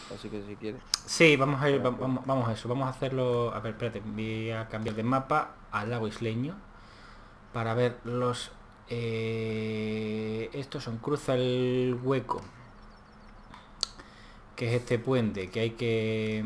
Así que si quieres. Sí, vamos a ir, Para que- vamos a eso, vamos a hacerlo. A ver, espérate, voy a cambiar de mapa al lago isleño para ver los. Estos son cruza el hueco, que es este puente, que hay que.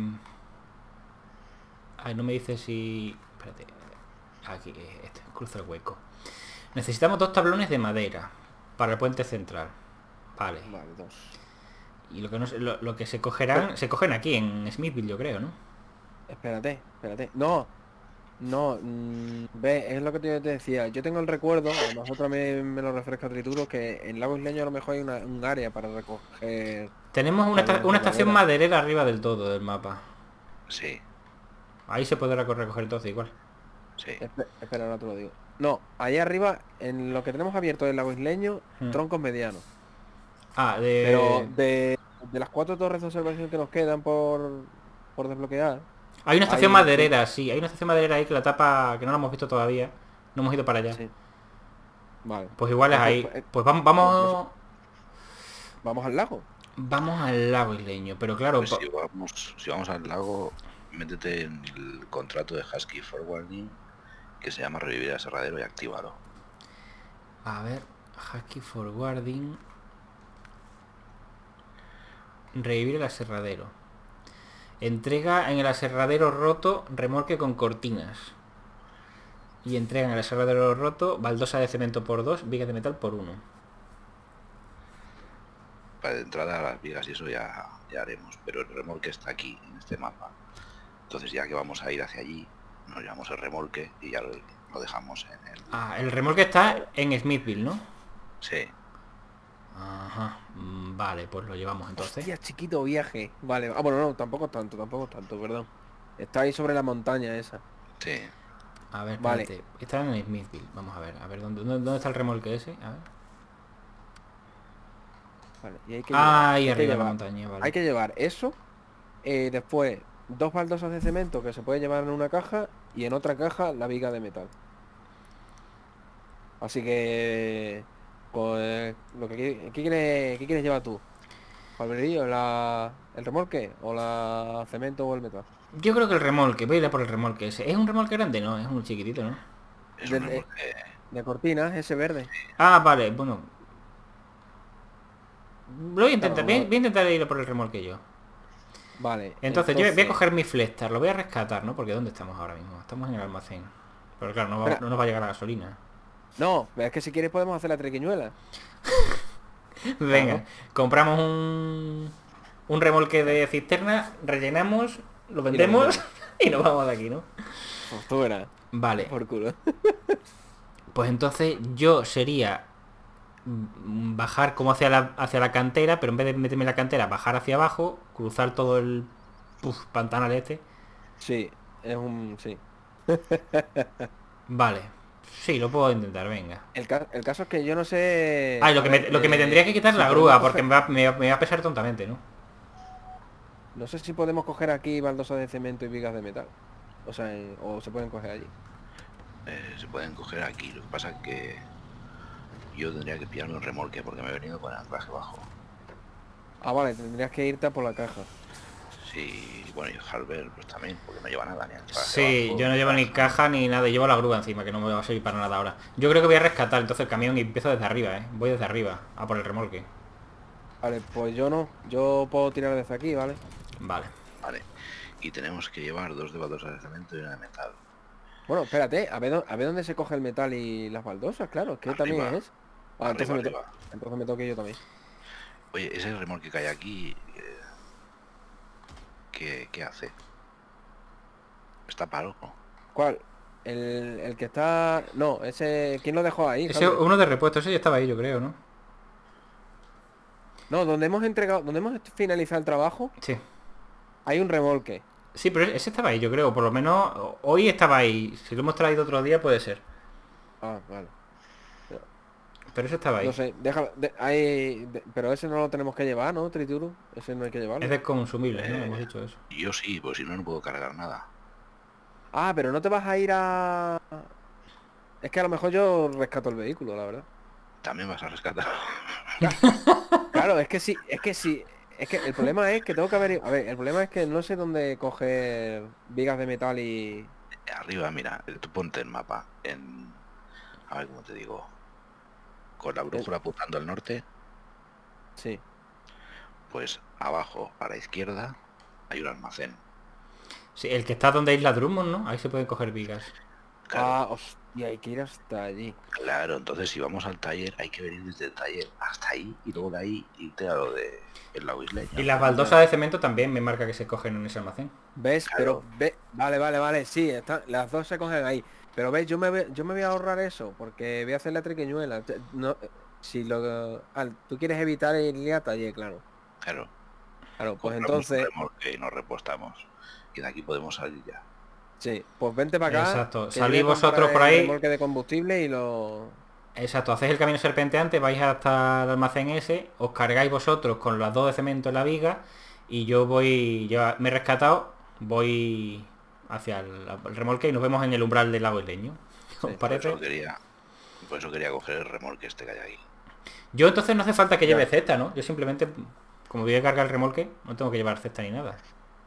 Ay, no me dice si. Espérate, aquí, este, cruza el hueco. Necesitamos 2 tablones de madera para el puente central. Vale. Vale, dos. Y lo que, no, lo que se Pero, cogerán, se cogen aquí en Smithville, yo creo, ¿no? espérate. No, no. Ve, es lo que te decía. Yo tengo el recuerdo, a lo mejor también me lo refresca Trituro, que en Lago Isleño a lo mejor hay un área para recoger Tenemos tablones una de estación madera. maderera arriba del todo del mapa. Sí, Ahí se podrá recoger entonces igual. sí. Espera, ahora te lo digo. No, ahí arriba, en lo que tenemos abierto del Lago Isleño, Hmm. troncos medianos. Ah, Pero de... de las 4 torres de observación que nos quedan por desbloquear, Hay una estación hay... maderera, sí. Hay una estación maderera ahí que la tapa, que no la hemos visto todavía. No hemos ido para allá. Sí, vale. Pues igual es ahí. Pues vamos, Pues por eso, vamos, vamos al lago. vamos al lago isleño. Pero claro, Pues si vamos al lago, métete en el contrato de Husky Forwarding, que se llama Revivir Aserradero, y actívalo. a ver, Husky Forwarding. Revivir el aserradero. Entrega en el aserradero roto remolque con cortinas. Y entrega en el aserradero roto baldosa de cemento por 2, vigas de metal por 1. Para de entrada a las vigas y eso ya haremos, pero el remolque está aquí, en este mapa. Entonces ya que vamos a ir hacia allí, nos llevamos el remolque y ya lo dejamos en el... Ah, el remolque está en Smithville, ¿no? Sí, Ajá. Vale, pues lo llevamos entonces. Hostia, chiquito viaje. Vale, bueno, no, tampoco tanto, perdón. Está ahí sobre la montaña esa. sí. A ver, Vale. espérate. Está en Smithville. Vamos a ver, ¿dónde está el remolque ese? A ver. Vale, y hay que Ah, ahí hay que arriba en la llevar, montaña, hay vale. que llevar eso. Después, 2 baldosas de cemento que se puede llevar en una caja y en otra caja la viga de metal. Así que, pues, ¿qué quieres llevar tú? ¿Palmerillo, el remolque o la cemento o el metal? Yo creo que el remolque, voy a ir a por el remolque ese. ¿Es un remolque grande? No, es un chiquitito, ¿no? Es un Del- eh, remolque. de cortinas, ese verde. Ah, vale, bueno. Lo voy a intentar, Claro, voy a intentar ir a por el remolque yo. vale, Entonces, yo voy a coger mi Flestar, lo voy a rescatar, ¿no? Porque ¿dónde estamos ahora mismo? Estamos en el almacén. Pero claro, espera, no nos va a llegar la gasolina. no, es que si quieres podemos hacer la triquiñuela. Venga, Claro. compramos un remolque de cisterna, rellenamos, lo vendemos y nos vamos de aquí, ¿no? Pues tú verás, Vale, por culo. pues entonces yo sería bajar como hacia la cantera, pero en vez de meterme en la cantera, bajar hacia abajo, cruzar todo el pantanal este. Sí, sí. Vale, sí, lo puedo intentar, venga. El caso es que yo no sé... Ah, y a ver, lo que me tendría que quitar es si la podemos grúa, porque coger- me va a pesar tontamente, ¿no? No sé si podemos coger aquí baldosas de cemento y vigas de metal. O sea, o se pueden coger allí. Se pueden coger aquí. Lo que pasa es que yo tendría que pillarme un remolque porque me he venido con el anclaje bajo. Ah, vale, tendrías que irte a por la caja. Sí, bueno, y Halber pues también, porque no lleva nada, ni anclaje Sí, bajo, yo no ni llevo ni caja. caja ni nada, llevo la grúa encima, que no me va a servir para nada ahora. Yo creo que voy a rescatar entonces el camión y empiezo desde arriba, ¿eh? Voy desde arriba, a por el remolque. Vale, pues yo no. Yo puedo tirar desde aquí, ¿vale? Vale. Vale. Y tenemos que llevar 2 de baldosas de cemento y una de metal. Bueno, espérate, a ver dónde se coge el metal y las baldosas, claro, es que Arriba, también es. Ah, arriba, entonces arriba. entonces me toque yo también. Oye, ese remolque que hay aquí, ¿qué hace? ¿Está paro? ¿No? ¿Cuál? El que está... No, ese... ¿Quién lo dejó ahí, Ese Jaime? uno de repuesto, ese ya estaba ahí, yo creo, ¿no? No, donde hemos entregado... Donde hemos finalizado el trabajo, Sí. hay un remolque. Sí, pero ese estaba ahí, yo creo. Por lo menos hoy estaba ahí. Si lo hemos traído otro día puede ser. Ah, vale. Pero ese estaba ahí. No sé, déjalo... pero ese no lo tenemos que llevar, ¿no, Trituro? Ese no hay que llevarlo. Es de consumibles, ¿no? Hemos dicho eso. Yo sí, pues si no, no puedo cargar nada. Ah, pero no te vas a ir a... Es que a lo mejor yo rescato el vehículo, la verdad. También vas a rescatar. Claro, es que sí, Es que el problema es que tengo que averiguar... A ver, el problema es que no sé dónde coger vigas de metal y... Arriba, mira, tú ponte el mapa en... A ver cómo te digo. Con la brújula apuntando al norte, Sí. pues abajo a la izquierda hay un almacén. Sí, el que está donde Isla Drummond, ¿no? Ahí se pueden coger vigas. Claro, Ah, hostia, hay que ir hasta allí. claro, entonces si vamos al taller hay que venir desde el taller hasta ahí y luego de ahí irte a lo de el lago isleño. Y las baldosas de cemento también me marca que se cogen en ese almacén. ¿Ves? Claro. Pero ve, vale, sí, las dos se cogen ahí. Pero ves, yo me voy a ahorrar eso, porque voy a hacer la triquiñuela. No, si lo tú quieres evitar ir a taller, claro. Claro. Claro, pues Compramos un entonces, remolque y nos repostamos. Y de aquí podemos salir ya. sí, pues vente para acá. Exacto, que yo salid voy a comprar vosotros por el ahí. remolque de combustible y lo... Exacto, hacéis el camino serpenteante, vais hasta el almacén ese, os cargáis vosotros con las dos de cemento en la viga y yo me he rescatado, voy hacia el remolque y nos vemos en el umbral del lago isleño. ¿Os Sí, parece? Por eso quería coger el remolque este que hay ahí. Yo entonces no hace falta que Ya. lleve cesta, ¿no? Yo simplemente, como voy a cargar el remolque, no tengo que llevar cesta ni nada.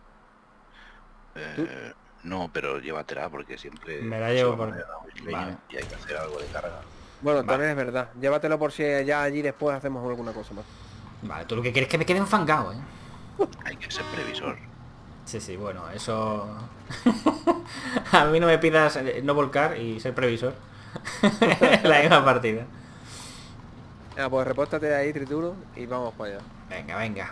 No, pero llévatela porque siempre Me la se llevo va a por- poner el lago isleño Vale. y hay que hacer algo de carga. Bueno, Vale. también es verdad. Llévatelo por si ya allí después hacemos alguna cosa más. Vale, tú lo que quieres es que me quede enfangado, ¿eh? Hay que ser previsor. Sí, sí, bueno, eso... A mí no me pidas no volcar y ser previsor. La misma partida. Pues repóstate ahí, Trituro, y vamos para allá. Venga, venga.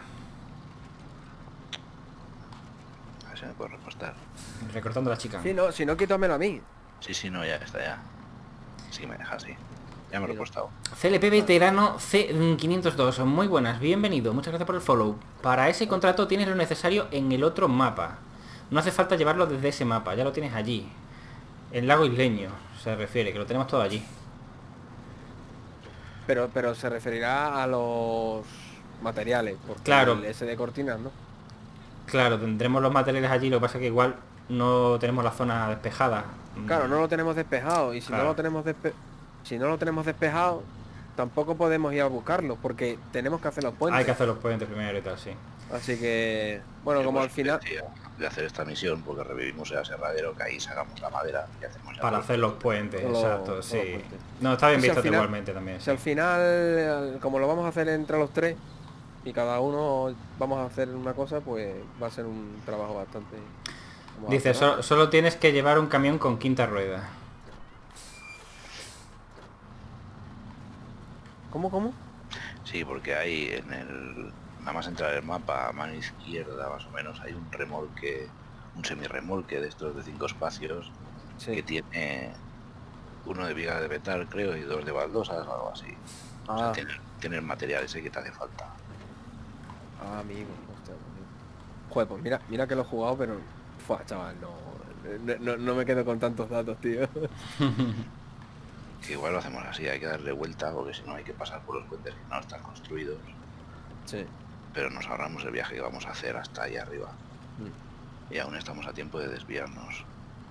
A ver si me puedo repostar. Recortando la chica. Sí, no, si no, quítamelo a mí. Sí, no, ya está ya. Sí, me deja así. Ya me lo he repostado. CLP Veterano C502, muy buenas, bienvenido, muchas gracias por el follow. Para ese contrato tienes lo necesario en el otro mapa. No hace falta llevarlo desde ese mapa, ya lo tienes allí. El lago isleño, se refiere, que lo tenemos todo allí. Pero se referirá a los materiales, porque Claro. el ese de cortinas, ¿no? Claro, tendremos los materiales allí, lo que pasa es que igual no tenemos la zona despejada. Claro, no lo tenemos despejado, y si Claro. no lo tenemos si no lo tenemos despejado, tampoco podemos ir a buscarlo, porque tenemos que hacer los puentes. Hay que hacer los puentes primero y tal, sí. Así que, bueno, como al final... De hacer esta misión, porque revivimos el aserradero, que ahí sacamos la madera y hacemos ya Para todo. hacer los puentes, Los- exacto, los sí. puentes. No, está bien Si al visto final- igualmente también. Si Sí. al final, como lo vamos a hacer entre los tres, y cada uno vamos a hacer una cosa, pues va a ser un trabajo bastante... vamos a Dice, hacer, solo tienes que llevar un camión con quinta rueda. ¿Cómo? Sí, porque hay nada más entrar el mapa a mano izquierda más o menos hay un remolque, un semirremolque de estos de 5 espacios Sí. que tiene uno de viga de metal creo y 2 de baldosas o algo así. O sea, Ah, tiene el material ese que te hace falta. amigo, hostia, amigo. Joder, pues mira que lo he jugado, pero... Fua, chaval, no me quedo con tantos datos, tío. Que igual lo hacemos así, hay que darle vuelta porque si no hay que pasar por los puentes que no están construidos. Sí. Pero nos ahorramos el viaje que vamos a hacer hasta ahí arriba. Y aún estamos a tiempo de desviarnos.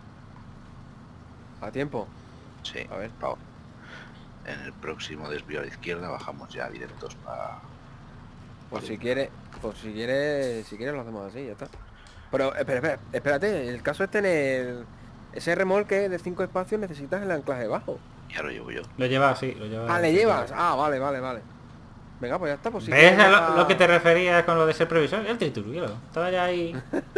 ¿A tiempo? Sí, A ver. Pau. En el próximo desvío a la izquierda bajamos ya directos para... Pues si quieres lo hacemos así, ya está. Pero, espérate, el caso es tener... Ese remolque de 5 espacios necesitas el anclaje bajo. Ya lo llevo yo. Lo llevas, sí, lo llevas. Ah, ¿le llevas? Ah, vale. Venga, pues ya está, pues si ¿Ves quieres a deja- lo que te referías con lo de ser previsor? El triturguero. Estaba ya ahí.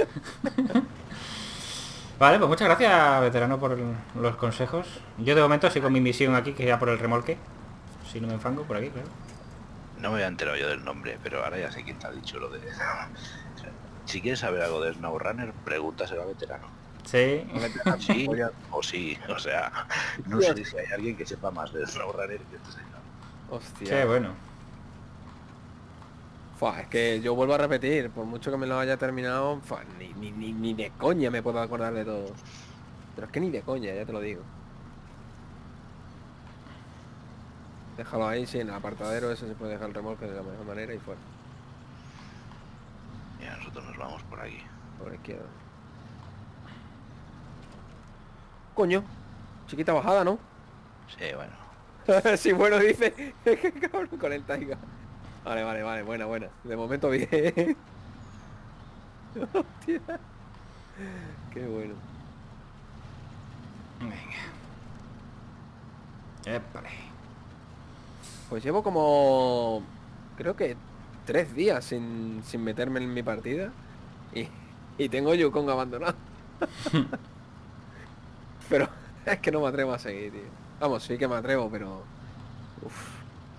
Vale, pues muchas gracias, veterano, por los consejos. Yo de momento sigo mi misión aquí, que era por el remolque. Si no me enfango, por aquí, claro. No me había enterado yo del nombre, pero ahora ya sé quién te ha dicho lo de... Si quieres saber algo de SnowRunner, pregúntaselo a veterano. Sí. Sí o sí, o sea, no sé si hay alguien que sepa más de SnowRunner que este señor. Hostia. Sí, bueno. Fua, es que yo vuelvo a repetir, por mucho que me lo haya terminado, fua, ni de coña me puedo acordar de todo. Pero es que ni de coña, ya te lo digo. Déjalo ahí, sí, en el apartadero ese se puede dejar el remolque de la mejor manera y fuera, Y nosotros nos vamos por aquí. por la izquierda. Coño, chiquita bajada, ¿no? Sí, bueno. Sí, bueno, dice. Es que cabrón con el taiga. Vale, vale, vale, buena, buena. De momento bien. Hostia. Qué bueno. Venga. Épale. Pues llevo como... creo que 3 días sin meterme en mi partida. Y tengo Yukon abandonado. Pero es que no me atrevo a seguir, tío. Vamos, sí que me atrevo, pero... Uf.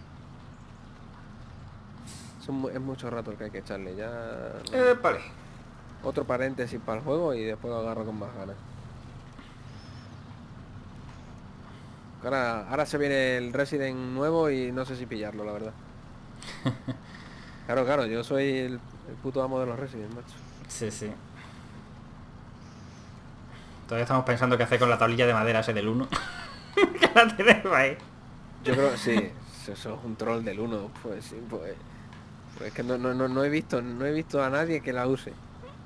Es mucho rato el que hay que echarle. Ya... Épale. Otro paréntesis para el juego y después lo agarro con más ganas. Ahora se viene el Resident nuevo y no sé si pillarlo, la verdad. Claro, claro, yo soy el puto amo de los Resident, macho. Sí, sí. Todavía estamos pensando qué hacer con la tablilla de madera ese del 1. Que la tenemos ahí. Yo creo que sí, eso es un troll del 1, pues sí, pues es que no he visto a nadie que la use.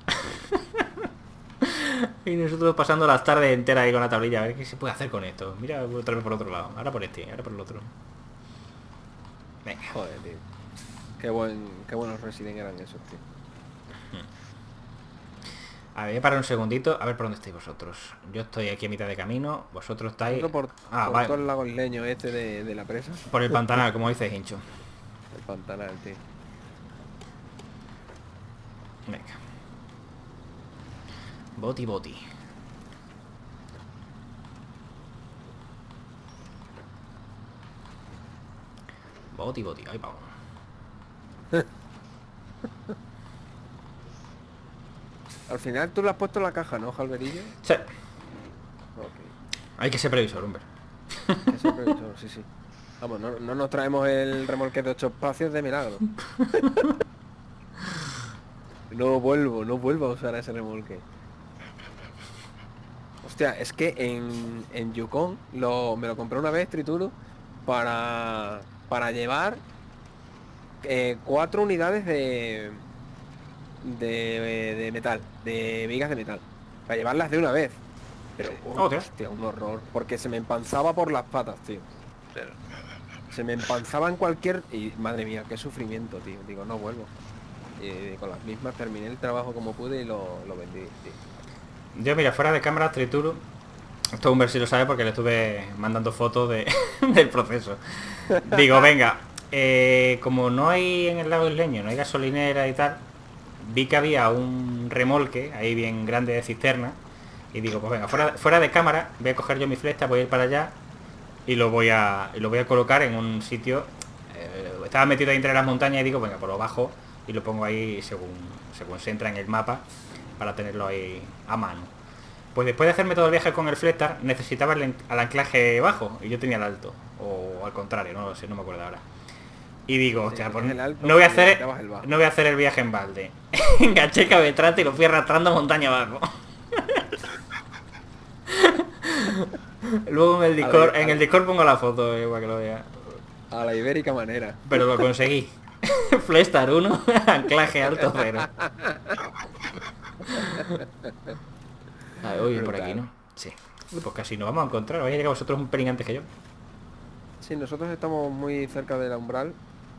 Y nosotros pasando las tardes enteras ahí con la tablilla, a ver qué se puede hacer con esto. Mira otra vez por otro lado, ahora por este, ahora por el otro. Venga. Joder, tío. Qué buenos Resident eran esos, tío. A ver, para un segundito, a ver por dónde estáis vosotros. Yo estoy aquí a mitad de camino, vosotros estáis... Por vale. todo el lago isleño este de la presa. Por el pantanal, como dice Hincho. El pantanal, tío. Venga. Boti, boti. Boti, boti, ahí vamos. Al final tú le has puesto en la caja, ¿no, Jalverillo? Sí. Ok. Hay que ser previsor, hombre. Eso creo yo, sí, sí. Vamos, no nos traemos el remolque de 8 espacios de milagro. No vuelvo a usar ese remolque. Hostia, es que en Yukon me lo compré una vez, Trituro, para llevar 4 unidades de metal, de vigas de metal, para llevarlas de una vez. Pero, hostia, un horror, porque se me empanzaba por las patas, tío. Pero, Se me empanzaba en cualquier... Y madre mía, qué sufrimiento, tío. Digo, no vuelvo. Y con las mismas terminé el trabajo como pude y lo vendí, tío. Yo, mira, fuera de cámara, Trituro. Esto Humber sí lo sabe porque le estuve mandando fotos del proceso. Digo, venga, como no hay en el lago isleño, no hay gasolinera y tal, vi que había un remolque ahí bien grande de cisterna. Y digo, pues venga, fuera de cámara, voy a coger yo mi flechta, voy a ir para allá y lo voy a colocar en un sitio. Estaba metido ahí entre las montañas y digo, venga, pues lo bajo y lo pongo ahí según se entra en el mapa para tenerlo ahí a mano. Pues después de hacerme todo el viaje con el Flectar, necesitaba el anclaje bajo y yo tenía el alto. O al contrario, no lo sé, no me acuerdo ahora. Y digo, hostia, pues no voy a hacer el viaje en balde. Enganché el cabetrate y lo fui arrastrando montaña abajo. Luego en el Discord pongo la foto para que lo vea. A la ibérica manera. Pero lo conseguí. Flectar 1, anclaje alto 0. Oye, por aquí, ¿no? Sí. Uy, pues casi nos vamos a encontrar. Vais a llegar vosotros un pelín antes que yo. Sí, nosotros estamos muy cerca del umbral.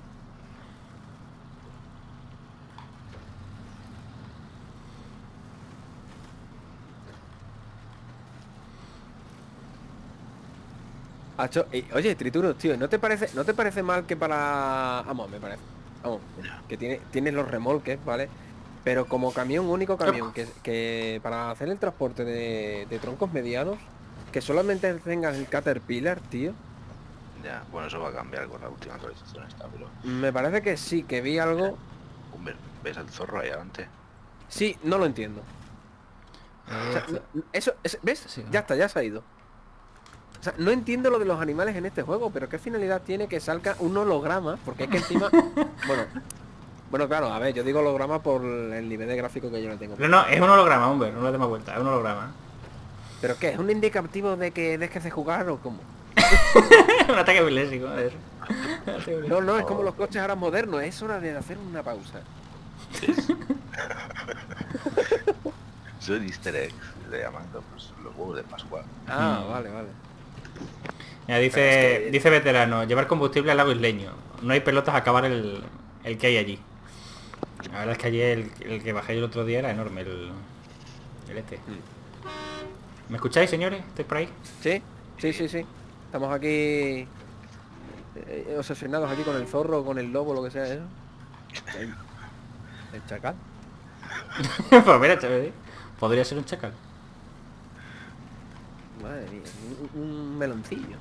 Oye, Trituro, tío, ¿no te parece mal que para... Vamos, me parece. Vamos, que tienes los remolques, ¿vale? Pero como camión, único camión, que para hacer el transporte de troncos medianos, que solamente tengas el Caterpillar, tío. ya, bueno, eso va a cambiar con la última actualización esta, pero... Me parece que sí, que vi algo. Humber, ¿ves al zorro ahí adelante? Sí, no lo entiendo. O sea, ¿ves? Sí, Ya está, ya se ha ido. O sea, no entiendo lo de los animales en este juego, pero qué finalidad tiene que salga un holograma, porque es que encima... Bueno, claro, a ver, yo digo holograma por el nivel de gráfico que yo le tengo. No, es un holograma, hombre, no le demos vuelta, es un holograma. ¿Pero qué? ¿Es un indicativo de que dejes de jugar o cómo? Un ataque bilésico, eso. No, es como los coches ahora modernos, es hora de hacer una pausa. Son easter eggs, le llaman pues, los huevos de Pascua. Ah, vale. Mira, dice veterano, llevar combustible al lago isleño. No hay pelotas a acabar el el que hay allí. La verdad es que allí el que bajé yo el otro día era enorme, el este. ¿Me escucháis, señores? ¿Estáis por ahí? Sí, sí, sí, sí. Estamos aquí obsesionados aquí con el zorro, con el lobo, lo que sea eso. El chacal. Pues mira, chaval, podría ser un chacal. Madre mía, un meloncillo.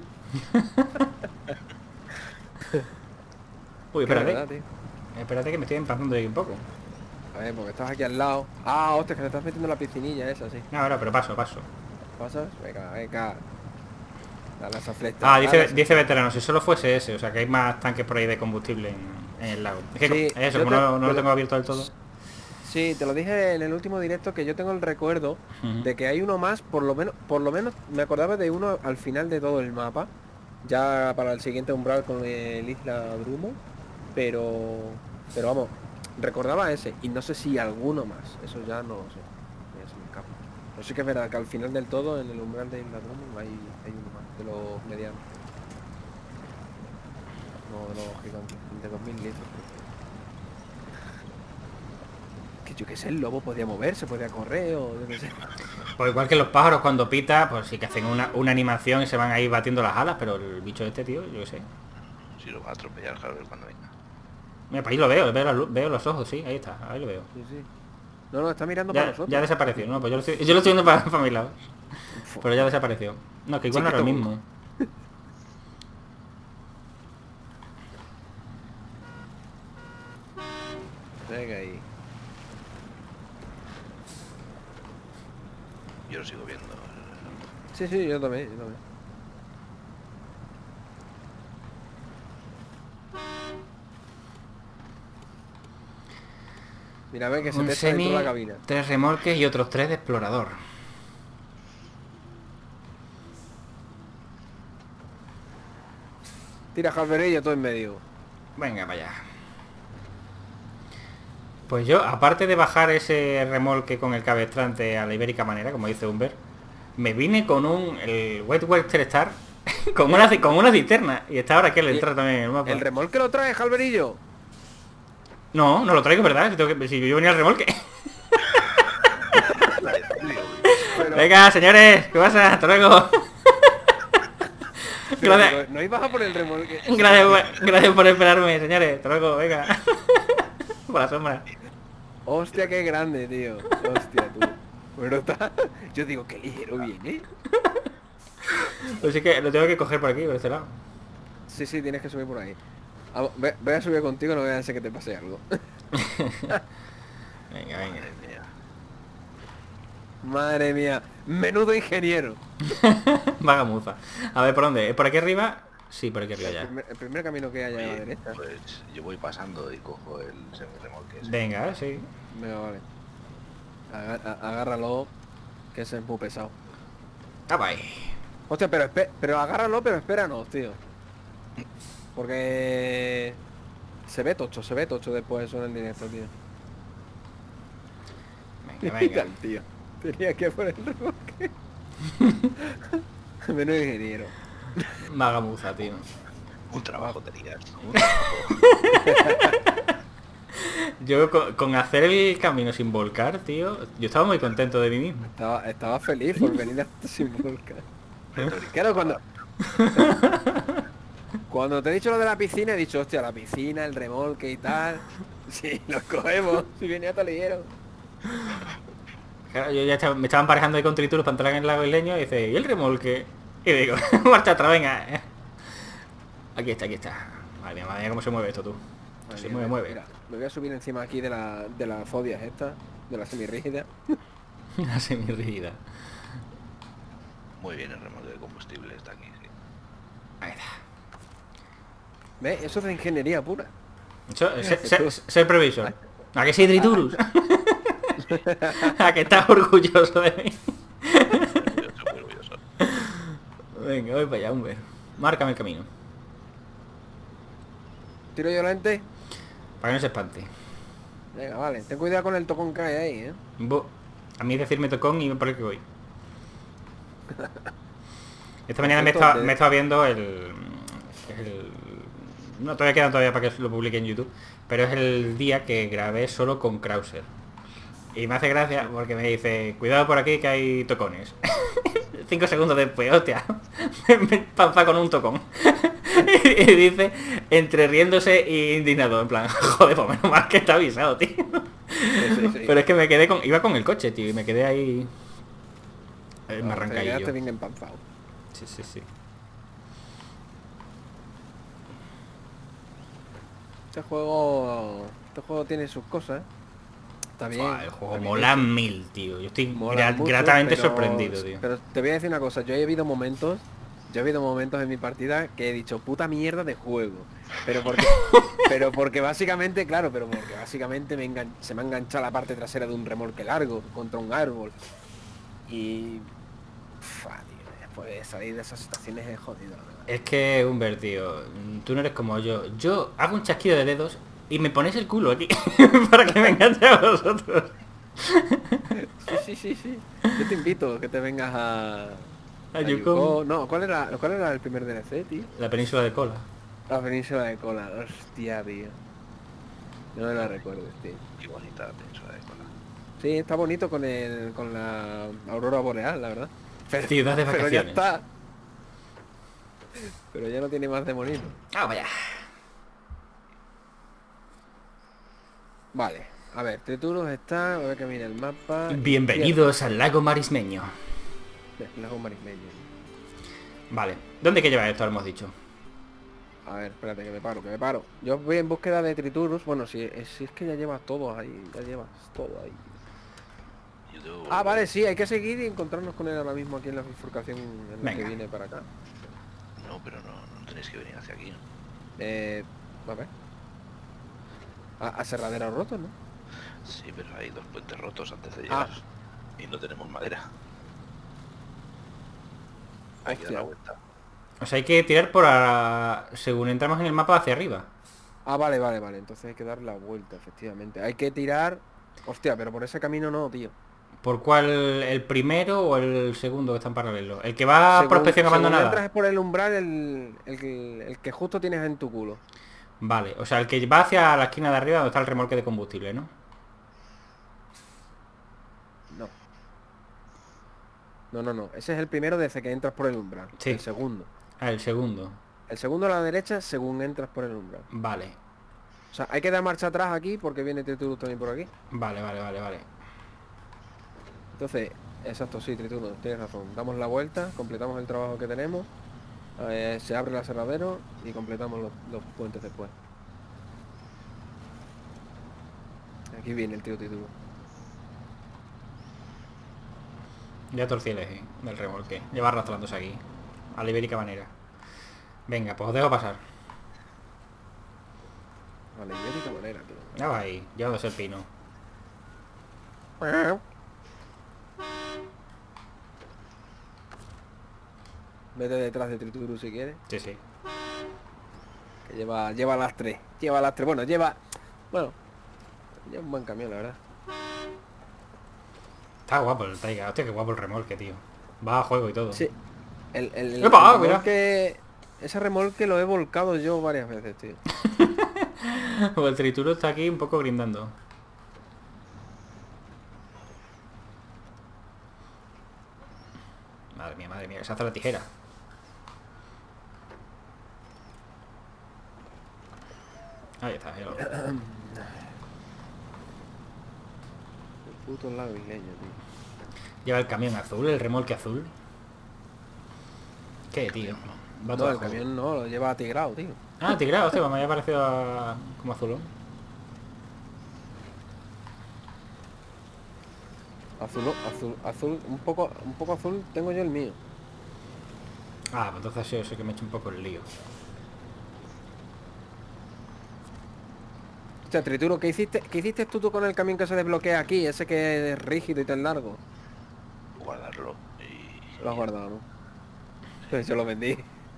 Uy, Qué espérate. verdad, tío. Espérate que me estoy empazando ahí un poco. A ver, porque estás aquí al lado. Ah, hostia, que te estás metiendo en la piscinilla esa, sí. No, ahora, pero paso. ¿Pasas? Venga, venga. Dale a esa flecha. Ah, dale a esa- dice veterano, si solo fuese ese, o sea que hay más tanques por ahí de combustible en el lago. Es que Sí, eso, yo como no lo te- tengo abierto del todo. Sí, te lo dije en el último directo que yo tengo el recuerdo Ujú. de que hay uno más, por lo menos me acordaba de uno al final de todo el mapa, ya para el siguiente umbral con el Isla Drumo, pero vamos, recordaba ese y no sé si alguno más, eso ya no lo sé, ya se me escapa. Pero sí que es verdad que al final del todo en el umbral de Isla Drumo hay uno más, de los medianos, no de los gigantes, de 2000 litros. Que yo qué sé, el lobo podía moverse, podía correr o yo qué sé. Pues igual que los pájaros cuando pita, pues sí que hacen una animación y se van ahí batiendo las alas, pero el bicho este, tío, yo qué sé. Si lo va a atropellar, claro, cuando venga. Mira, pues ahí lo veo, veo los ojos, sí, ahí está, ahí lo veo. Sí, sí. No, está mirando para nosotros. Ya desapareció, ¿no? Pues yo lo estoy viendo para mi lado. Pero ya desapareció. No, que igual no era lo Chiquito. mismo. Venga ahí. Yo lo sigo viendo. Sí, sí, yo también, yo también. Mira, ve que se Un te echa dentro semi, de la cabina. 3 remolques y otros 3 de explorador. Tira Jalverillo todo en medio. Venga, vaya. Pues yo, aparte de bajar ese remolque con el cabestrante a la ibérica manera, como dice Humber, me vine con el White Western Star con una cisterna. Y está ahora aquí al entrar también en el mapa. ¿El remolque lo trae, Jalverillo? No, no lo traigo, ¿verdad? Si yo venía al remolque. Pero, Venga, señores, ¿qué pasa? Hasta luego. Gracias, no ibas a por el remolque. gracias por esperarme, señores. Hasta luego, venga. Por la sombra. Hostia, qué grande, tío. Hostia, tú. Pero está... Yo digo, qué ligero viene. Pues sí que lo tengo que coger por aquí, por este lado. Sí, sí, tienes que subir por ahí. Vamos, voy a subir contigo, no voy a hacer que te pase algo. Venga. Madre mía. Madre mía, menudo ingeniero. Vagamuza. A ver, ¿por dónde? ¿Por aquí arriba? Sí, por aquí arriba ya. El primer camino que haya a la Oye, derecha. pues yo voy pasando y cojo el remolque ese. Venga, sí. Venga, vale. Agárralo, que ese es muy pesado. Ah, bye. Hostia, pero agárralo, pero espéranos, tío. Porque... se ve tocho después eso en el directo, tío. Venga, Mira venga. el tío. Tenía que poner el remolque. Menudo ingeniero. Vagamuza, tío. Un trabajo tenías. Yo con hacer el camino sin volcar, tío, yo estaba muy contento de mí mismo. Estaba feliz por venir hasta sin volcar. Claro, cuando te he dicho lo de la piscina, he dicho, hostia, la piscina, el remolque y tal. Sí, los cogemos. Si venía talillero. Claro, me estaban parejando ahí con trituros para entrar en el lago isleño y dice, ¿y el remolque? Y digo, marcha atrás, venga. Aquí está. Madre mía, cómo se mueve esto, tú. Se mueve. Mira, me voy a subir encima aquí de las fodias estas, de la semirrígida. Una semirrígida. Muy bien, el remolque de combustible está aquí, sí. Ahí está. ¿Ves? Eso es de ingeniería pura. Ser previsor. ¿A que sí, Triturus? ¿A que estás orgulloso de mí? Yo estoy muy orgulloso. Venga, voy para allá, hombre. Márcame el camino. Tiro yo lente. Para que no se espante. Venga, vale. Ten cuidado con el tocón que hay ahí, ¿eh? A mí decirme tocón y por el que voy. Esta Por mañana cierto, me estaba viendo el No, todavía queda todavía para que lo publique en YouTube. Pero es el día que grabé solo con Krauser. Y me hace gracia porque me dice, cuidado por aquí que hay tocones. 5 segundos después, hostia. Me panza con un tocón. Y dice, entre riéndose e indignado, en plan, joder, pues menos mal que está avisado, tío. Sí. Pero es que me quedé con... Iba con el coche, tío, y me quedé ahí... me arranca Te yo. quedaste bien empanzado. Sí. Este juego tiene sus cosas, ¿eh? Está bien. Buah, el juego está bien mola hecho. 1000, tío. Yo estoy Mola mucho, gratamente pero- sorprendido, tío. Pero te voy a decir una cosa, yo he habido momentos en mi partida que he dicho puta mierda de juego. Pero porque porque básicamente, claro, pero porque básicamente se me ha enganchado la parte trasera de un remolque largo contra un árbol. Y tío, después de salir de esas situaciones es jodido, la verdad. Es que, Humbert, tío, tú no eres como yo. Yo hago un chasquido de dedos y me pones el culo aquí para que me enganche a vosotros. Sí. Yo te invito que te vengas A Yukon. No, ¿cuál era el primer DLC, tío? La península de Kola. La península de Kola, hostia, tío. No me la recuerdes, tío. Qué bonita la península de Kola. Sí, está bonito con la aurora boreal, la verdad. Ciudad de Pero ya vacaciones. está. Pero ya no tiene más de bonito. Ah, vaya. Vale, a ver, Trituros está, a ver que mira el mapa. Bienvenidos al lago marismeño. Lago Marismeño. Vale. ¿Dónde hay que llevar esto? Lo hemos dicho. A ver, espérate, que me paro. Yo voy en búsqueda de Triturus. Bueno, si es que ya llevas todo ahí, ya llevas todo ahí. Yo tengo- Ah, vale, sí, hay que seguir y encontrarnos con él ahora mismo aquí en la bifurcación en la que Venga. viene para acá. No, pero no tenéis que venir hacia aquí, ¿no? A ver. A Cerradero Roto, ¿no? Sí, pero hay 2 puentes rotos antes de llegar. Y no tenemos madera. Hay que dar la Hostia. vuelta. O sea, hay que tirar por según entramos en el mapa hacia arriba. Ah, vale. Entonces hay que dar la vuelta, efectivamente. Hay que tirar... Hostia, pero por ese camino no, tío. ¿Por cuál? ¿El primero o el segundo que está en paralelo? El que va a Según- prospección según abandonada. entras por el umbral, el que justo tienes en tu culo. Vale, o sea, el que va hacia la esquina de arriba donde está el remolque de combustible, ¿no? No. Ese es el primero desde que entras por el umbral. Sí. El segundo. Ah, el segundo. El segundo a la derecha según entras por el umbral. Vale. O sea, hay que dar marcha atrás aquí porque viene Triturus también por aquí. Vale. Entonces, exacto, sí, Triturus, tienes razón. Damos la vuelta, completamos el trabajo que tenemos. Se abre el aserradero y completamos los puentes después. Aquí viene el tío Triturus. Ya torcí el eje del remolque. Lleva arrastrándose aquí. A la ibérica manera. Venga, pues os dejo pasar. A la ibérica manera, tío. Ya va ahí, llevándose el pino. Vete detrás de Triturus si quieres. Sí. Que lleva las tres. Lleva las tres. Bueno, lleva un buen camión, la verdad. Está guapo el Taiga. Hostia, qué guapo el remolque, tío. Va a juego y todo. Sí. El ¡Epa! Mira. remolque... Ese remolque lo he volcado yo varias veces, tío. O el Trituro está aquí un poco grindando. Madre mía, que se hace la tijera. Ahí está, ya lo veo. El puto lago isleño, tío. Lleva el camión azul, el remolque azul. ¿Qué, tío? Va todo No, a el juego. camión no, lo lleva tigrado, tío. Ah, tigrado, hostia, me había parecido como azulón. Azul, un poco azul tengo yo el mío. Ah, pues entonces yo sé que me he hecho un poco el lío. O sea, Trituro, ¿qué hiciste tú con el camión que se desbloquea aquí? Ese que es rígido y tan largo. Guardarlo y... Lo has guardado, ¿no? Pues yo lo vendí.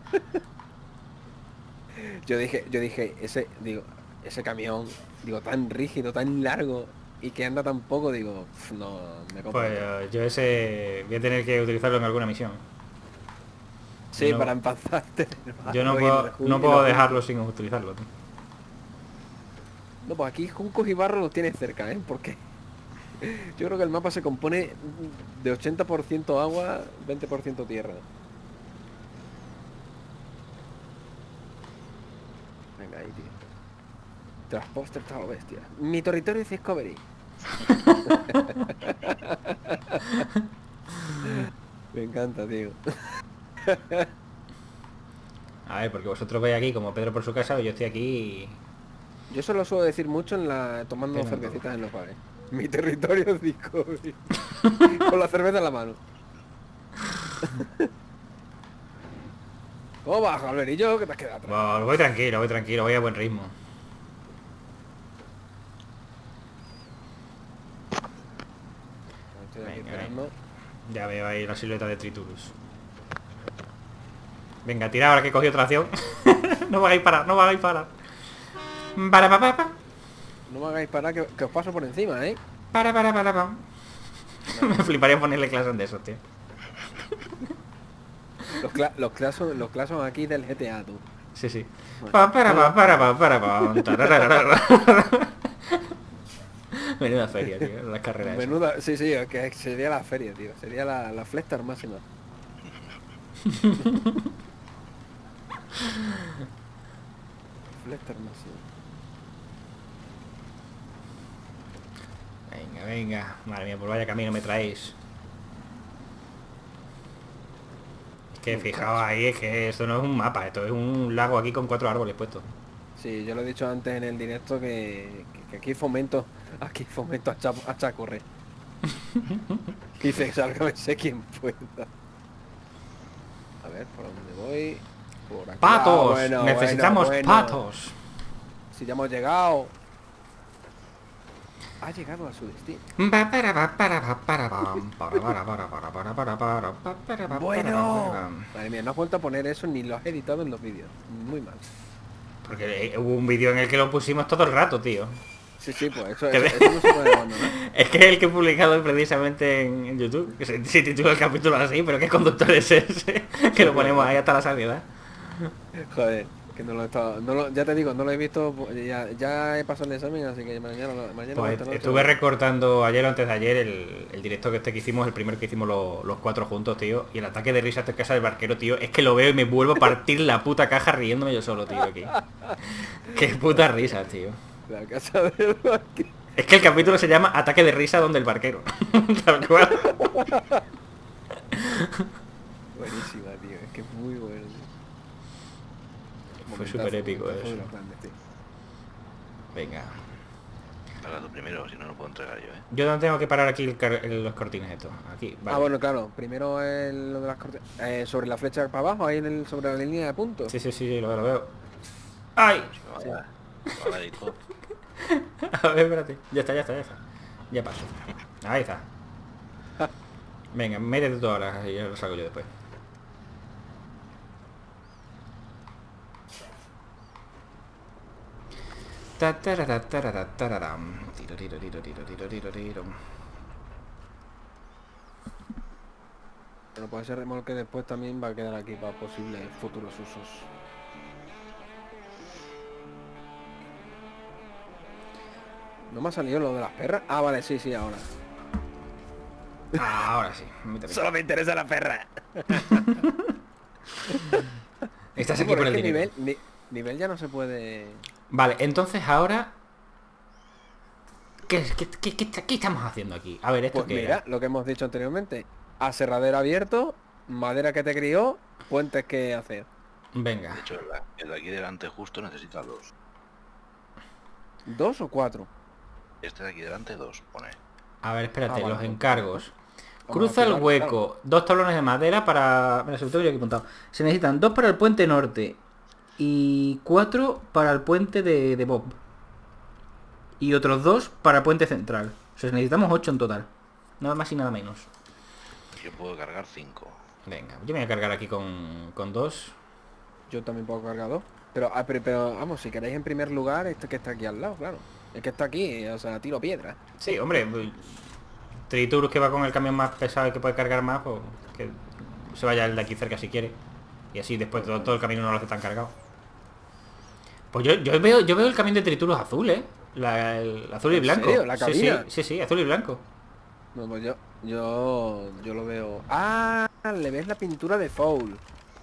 yo dije, ese camión, tan rígido, tan largo y que anda tan poco, no, me compro. Pues yo ese voy a tener que utilizarlo en alguna misión. Sí, no- para empazarte. Yo no Y puedo, el no y puedo los- dejarlo sin utilizarlo, tío. No, pues aquí juncos y barro los tienes cerca, ¿eh? Porque yo creo que el mapa se compone de 80% agua, 20% tierra. Venga, ahí, tío. Transporter está lo bestia. Mi territorio es Discovery. Me encanta, tío. A ver, porque vosotros veis aquí como Pedro por su casa, y yo estoy aquí... Yo eso lo suelo decir mucho tomando Pero cervecitas en los bares. Mi territorio es Discovery. Con la cerveza en la mano. ¿Cómo vas, Alberillo? Que te has quedado atrás. Voy tranquilo, voy a buen ritmo. Estoy aquí Venga, esperando. Ya veo ahí la silueta de Triturus. Venga, tira ahora que he cogido tracción. No me hagáis parar, no me hagáis parar. Para. No me hagáis parar que os paso por encima, ¿eh? Para. Me fliparía ponerle clases de esos, tío. Los clases son aquí del GTA, tú. Sí. Bueno. Tararara. Menuda feria, tío, las carreras esas. Menuda, sí, que sería la feria, tío. Sería la Flestar máxima. Flestar máxima. Venga. Madre mía, por vaya camino me traéis. Es que fijaos ahí, es que esto no es un mapa, esto es un lago aquí con 4 árboles puestos. Sí, yo lo he dicho antes en el directo que aquí fomento a Chacorre. Dice, sálgame quién pueda. A ver, ¿por dónde voy? Por aquí. ¡Patos! Ah, bueno, Necesitamos bueno. patos. Si ya hemos llegado. Ha llegado a su destino. Bueno. Madre mía, no has vuelto a poner eso ni lo has editado en los vídeos. Muy mal. Porque hubo un vídeo en el que lo pusimos todo el rato, tío. Sí, pues eso Que no se puede abandonar. Es que es el que he publicado precisamente en YouTube, que se titula el capítulo así, pero ¿qué conductor es ese? Que lo ponemos ahí hasta la saciedad. Joder, que ya te digo, no lo he visto, ya he pasado el examen, así que mañana Pues esta noche estuve recortando ayer o antes de ayer el directo que hicimos, el primero que hicimos los 4 juntos, tío. Y el ataque de risa en casa del barquero, tío. Es que lo veo y me vuelvo a partir la puta caja riéndome yo solo, tío, aquí. Qué puta risa, tío. la casa del barquero. Es que el capítulo se llama Ataque de risa donde el barquero. Tal cual. Buenísima, tío, es que es muy bueno, tío. Fue súper épico Momentazo eso. de los grandes, tío. Venga. Para tú primero, si no, no puedo entregar yo, ¿eh? Yo no tengo que parar aquí los cortines estos. Aquí, vale. Ah, bueno, claro, primero lo de las cortes, sobre la flecha para abajo, ahí sobre la línea de puntos. Sí, lo veo. ¡Ay! Se va a dar y todo. A ver, espérate. Ya está. Ya paso. Ahí está. Venga, métete tú ahora y ya lo saco yo después. Pero puede ser remolque después también va a quedar aquí para posibles futuros usos. ¿No me ha salido lo de las perras? Ah, vale, sí, ahora. Ahora sí. métete. Solo me interesa la perra. Estás Sí, aquí por porque el dinero. nivel ya no se puede... Vale, entonces ahora... ¿Qué estamos haciendo aquí? A ver, ¿esto Pues qué mira, era? lo que hemos dicho anteriormente. Aserradero abierto, madera que te crió, puentes que hacer. Venga. De hecho, el de aquí delante justo necesita 2. 2 o 4. Este de aquí delante 2, pone. A ver, espérate, vale, los pues, encargos. Vamos Cruza a el tirar, hueco, 2 tablones de madera para... Mira, sobre todo yo aquí apuntado. Se necesitan 2 para el puente norte y 4 para el puente de Bob. Y otros 2 para el puente central. O sea, necesitamos 8 en total. Nada más y nada menos. Yo puedo cargar 5. Venga, yo me voy a cargar aquí con 2. Yo también puedo cargar 2. Pero vamos, si queréis en primer lugar, este que está aquí al lado, claro. El que está aquí, o sea, tiro piedra. Sí, hombre. Triturus que va con el camión más pesado y que puede cargar más, pues que se vaya el de aquí cerca si quiere. Y así después todo el camino no lo hace tan cargado. Pues yo veo el camión de trituros azul, ¿eh? El azul y ¿En blanco. serio? ¿La Sí, cabina? sí, azul y blanco. No, pues yo lo veo. Ah, le ves la pintura de Foul.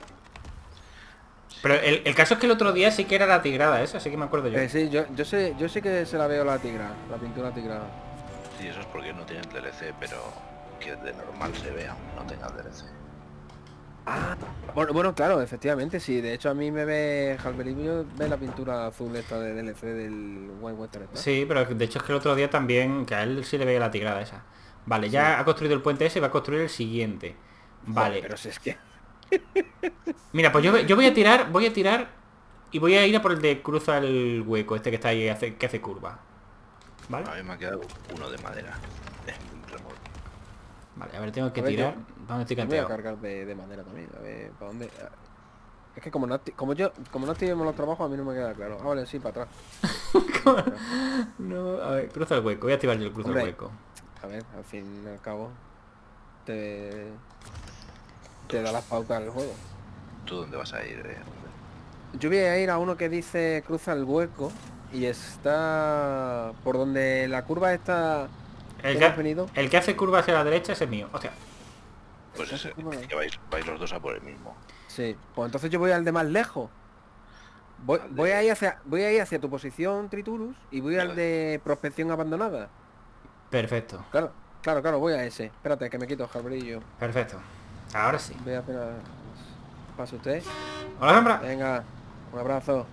Pero el caso es que el otro día sí que era la tigrada esa, así que me acuerdo yo. Sí, yo sé que se la veo la pintura tigrada. Sí, eso es porque no tienen DLC, pero que de normal se vea, aunque no tenga DLC. Ah, bueno, claro, efectivamente, sí. De hecho, a mí me ve Halberillo, ve la pintura azul esta de DLC del Wild Western. ¿No? Sí, pero de hecho es que el otro día también, que a él sí le veía la tigrada esa. Vale, ya ha construido el puente ese y va a construir el siguiente. Vale. Joder, pero si es que... Mira, pues yo voy a tirar y voy a ir a por el de cruza el hueco, este que está ahí, que hace curva. ¿Vale? A mí me ha quedado uno de madera. Un remolque. Vale, a ver, tengo que A ver, tirar. ¿Dónde estoy Yo voy a canteado? cargar de madera también, a ver, ¿para dónde? Es que como no activemos los trabajos, a mí no me queda claro. Ah, vale, sí, para atrás. No, a ver, cruza el hueco. Voy a activar yo el cruza el Hombre. hueco. A ver, al fin y al cabo, te da las pautas del juego. ¿Tú dónde vas a ir? Yo voy a ir a uno que dice cruza el hueco y está por donde la curva está... El ¿Hemos venido? que hace curva hacia la derecha ese es mío. Hostia. Pues ese, ¿Cómo no? que vais los dos a por el mismo. Sí, pues entonces yo voy al de más lejos. Voy a ir hacia tu posición, Triturus, y voy al de prospección abandonada. Perfecto. Claro, voy a ese. Espérate, que me quito el brillo. Perfecto. Ahora sí. Voy a apenas... Pase usted. Hola, sombra. Venga, un abrazo.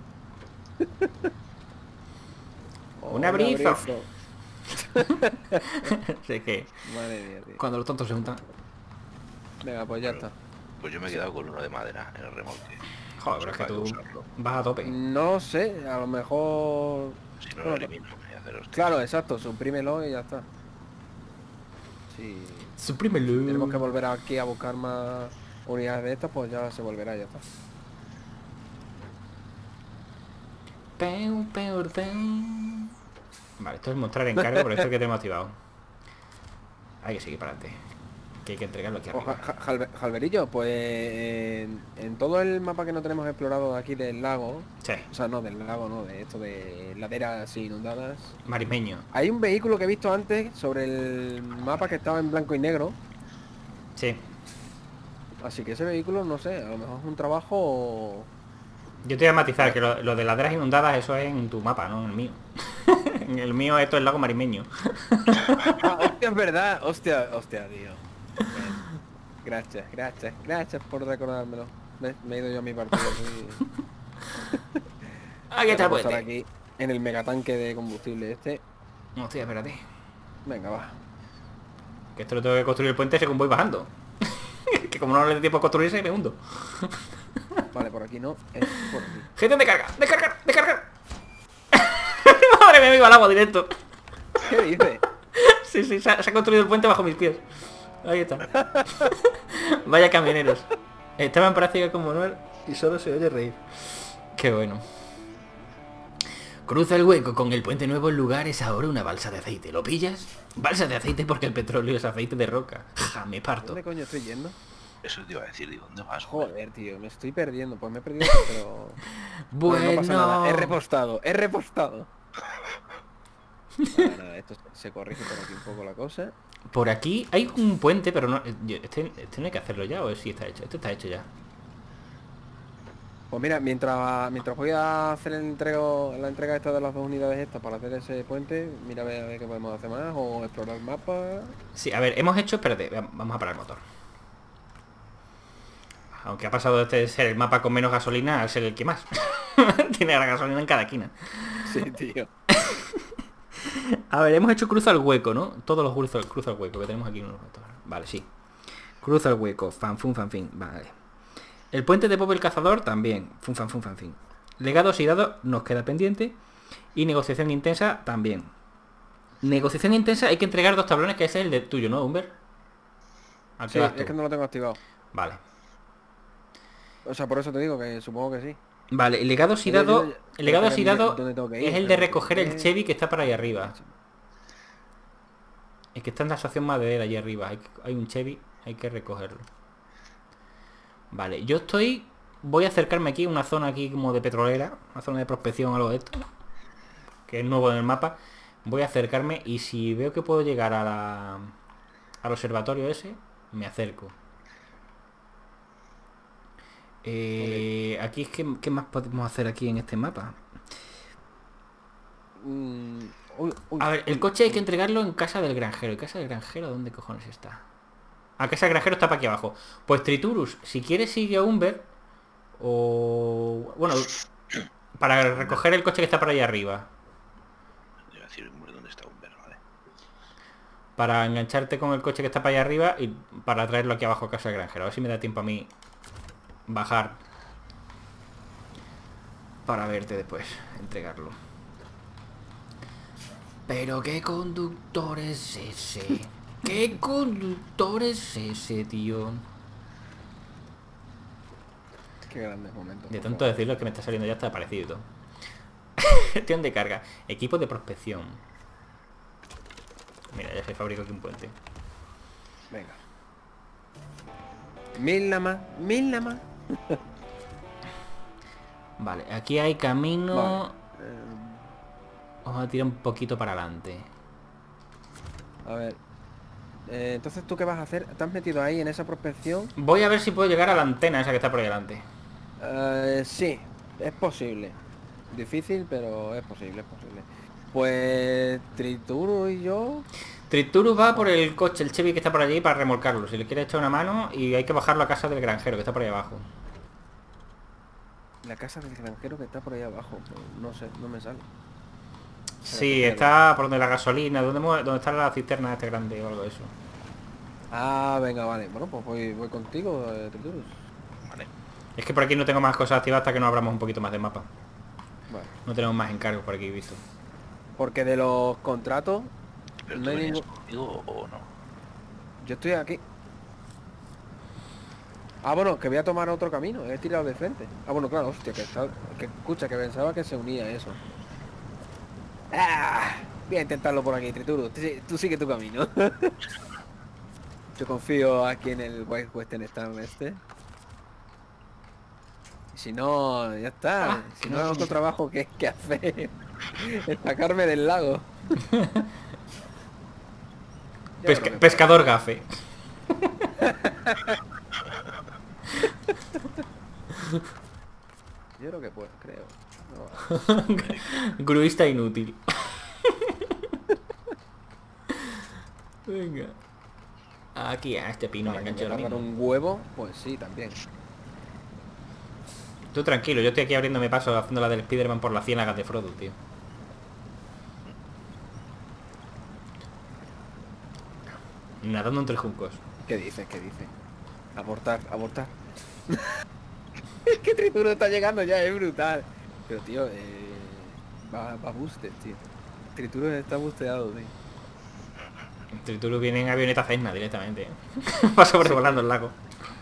Un abrizo. Sé que Madre mía, tío. cuando los tontos se juntan. Venga, pues ya está. Pues yo me he quedado con uno de madera en el remolque. Joder, pero es que Para tú usarlo. vas a tope. No sé, a lo mejor... Si no lo Bueno, elimino, me voy a hacer hostia. Claro, exacto, suprímelo y ya está. Sí. Suprímelo. Tenemos que volver aquí a buscar más unidades de estas, pues ya se volverá, ya está. Vale, esto es mostrar encargo, pero esto es que tenemos activado. Hay que seguir para adelante. Que hay que entregarlo aquí Pues, arriba. Jalverillo, pues en todo el mapa que no tenemos explorado de aquí del lago, Sí, o sea, no del lago, no, de esto de laderas inundadas, marismeño. hay un vehículo que he visto antes sobre el mapa que estaba en blanco y negro, Sí. así que ese vehículo, no sé, a lo mejor es un trabajo... Yo te voy a matizar que lo de laderas inundadas, eso es en tu mapa, no en el mío. En el mío esto es el lago marismeño. Ah, hostia, es verdad, hostia, tío. Gracias por recordármelo. Me he ido yo a mi partido. Aquí está el Vamos a estar puente. aquí en el megatanque de combustible este. Hostia, espérate. Venga, va. Que esto lo tengo que construir el puente según voy bajando. Que como no le dé tiempo a construirse, me hundo. Vale, por aquí no, es por aquí. Gestión de carga, descargar. Madre mía, me iba al agua directo. ¿Qué dice? Sí, se ha construido el puente bajo mis pies. Ahí está. Vaya camioneros. Estaba en práctica con Manuel y solo se oye reír. Qué bueno. Cruza el hueco con el puente nuevo. El lugar es ahora una balsa de aceite. ¿Lo pillas? Balsa de aceite porque el petróleo es aceite de roca. Ja, me parto. ¿Dónde coño estoy yendo? Eso te iba a decir, digo, ¿dónde vas? Joder, tío, me estoy perdiendo. Pues me he perdido, pero... Bueno, no pasa nada. He repostado. Nada, esto se corrige por aquí un poco la cosa. por aquí hay un puente, pero no... Este no hay que hacerlo ya, o sí está hecho. Este está hecho ya. Pues mira, mientras voy a hacer la entrega esta de las 2 unidades estas para hacer ese puente, mira a ver qué podemos hacer más o explorar el mapa. Sí, a ver, hemos hecho... Espérate, vamos a parar el motor. Aunque ha pasado de este ser el mapa con menos gasolina a ser el que más. Tiene la gasolina en cada esquina. Sí, tío. A ver, hemos hecho cruza el hueco, ¿no? Todos los cruza el hueco que tenemos aquí en unos ratos. Vale, sí. Cruza el hueco, fanfin. Vale. El puente de Bob el Cazador también. Fanfin. Legado oxidado nos queda pendiente. Y negociación intensa también. Negociación intensa hay que entregar 2 tablones, que ese es el de tuyo, ¿no, Humber? Al que Sí, vas tú. es que no lo tengo activado. Vale. O sea, por eso te digo que supongo que sí. Vale, el legado oxidado. El legado oxidado ¿Dónde tengo que ir? es el de recoger el Chevy que está para ahí arriba. Es que está en la estación maderera allí arriba. Hay un Chevy, hay que recogerlo. Vale, yo estoy... Voy a acercarme aquí a una zona aquí como de petrolera, una zona de prospección o algo de esto, que es nuevo en el mapa. Voy a acercarme y si veo que puedo llegar a al observatorio ese, me acerco. Aquí es que... ¿Qué más podemos hacer aquí en este mapa? A ver, el coche hay que entregarlo en casa del granjero. ¿Y casa del granjero dónde cojones está? A casa del granjero está para aquí abajo. Pues Triturus, si quieres sigue a Umber. O... Bueno, para recoger el coche que está por ahí arriba. Voy a decir dónde está Humber, ¿vale? Para engancharte con el coche que está para allá arriba y para traerlo aquí abajo a casa del granjero. A ver si me da tiempo a mí bajar para verte después, entregarlo. Pero ¿qué conductor es ese? ¿Qué conductor es ese, tío? Qué grandes momentos. De por tanto favor. decirlo que me está saliendo ya está parecido y todo. Gestión de carga. Equipo de prospección. Mira, ya se fabricó aquí un puente. Venga. 1000 nada más. 1000 nada más. Vale, aquí hay camino. Vale. Vamos a tirar un poquito para adelante. A ver. Entonces, ¿tú qué vas a hacer? ¿Te has metido ahí en esa prospección? Voy a ver si puedo llegar a la antena esa que está por ahí delante. Sí, es posible. Difícil, pero es posible, es posible. Pues Trituro y yo... Triturus va por el coche, el Chevy que está por allí para remolcarlo. Si le quiere echar una mano y hay que bajarlo a casa del granjero que está por ahí abajo. La casa del granjero que está por ahí abajo. Pues, no sé, no me sale. Sí, Espérate, está por donde la gasolina, donde está la cisterna este grande o algo de eso. Ah, venga, vale. Bueno, pues voy contigo, Triturus. Vale. Es que por aquí no tengo más cosas activadas hasta que no abramos un poquito más de mapa. Vale. No tenemos más encargos por aquí visto. Porque de los contratos... ¿Pero No tú hay venías ningún... conmigo o no? Yo estoy aquí. Ah, bueno, que voy a tomar otro camino. He tirado de frente. Ah, bueno, claro, hostia, que escucha, que pensaba que se unía eso. Ah, voy a intentarlo por aquí, Trituro. Tú sigue tu camino. Yo confío aquí en el White Western Star este. Y si no, ya está. Si no, otro trabajo que hacer. Es sacarme del lago. Yo creo que Pescador gafe. Yo creo que puedo, creo. No. Gruista inútil. Venga. Aquí a este pino me Vale, engancho que me ahora tardan mismo. un huevo, pues sí, también. Tú tranquilo, yo estoy aquí abriéndome paso haciendo la del Spiderman por las ciénagas de Frodo, tío. Nadando entre juncos. ¿Qué dices? ¿Qué dices? Abortar, abortar. Es que Trituro está llegando ya, es brutal. Pero tío, va boosted, tío. Trituro está busteado, tío. Trituro viene en avioneta Cessna directamente. Va sobrevolando el lago.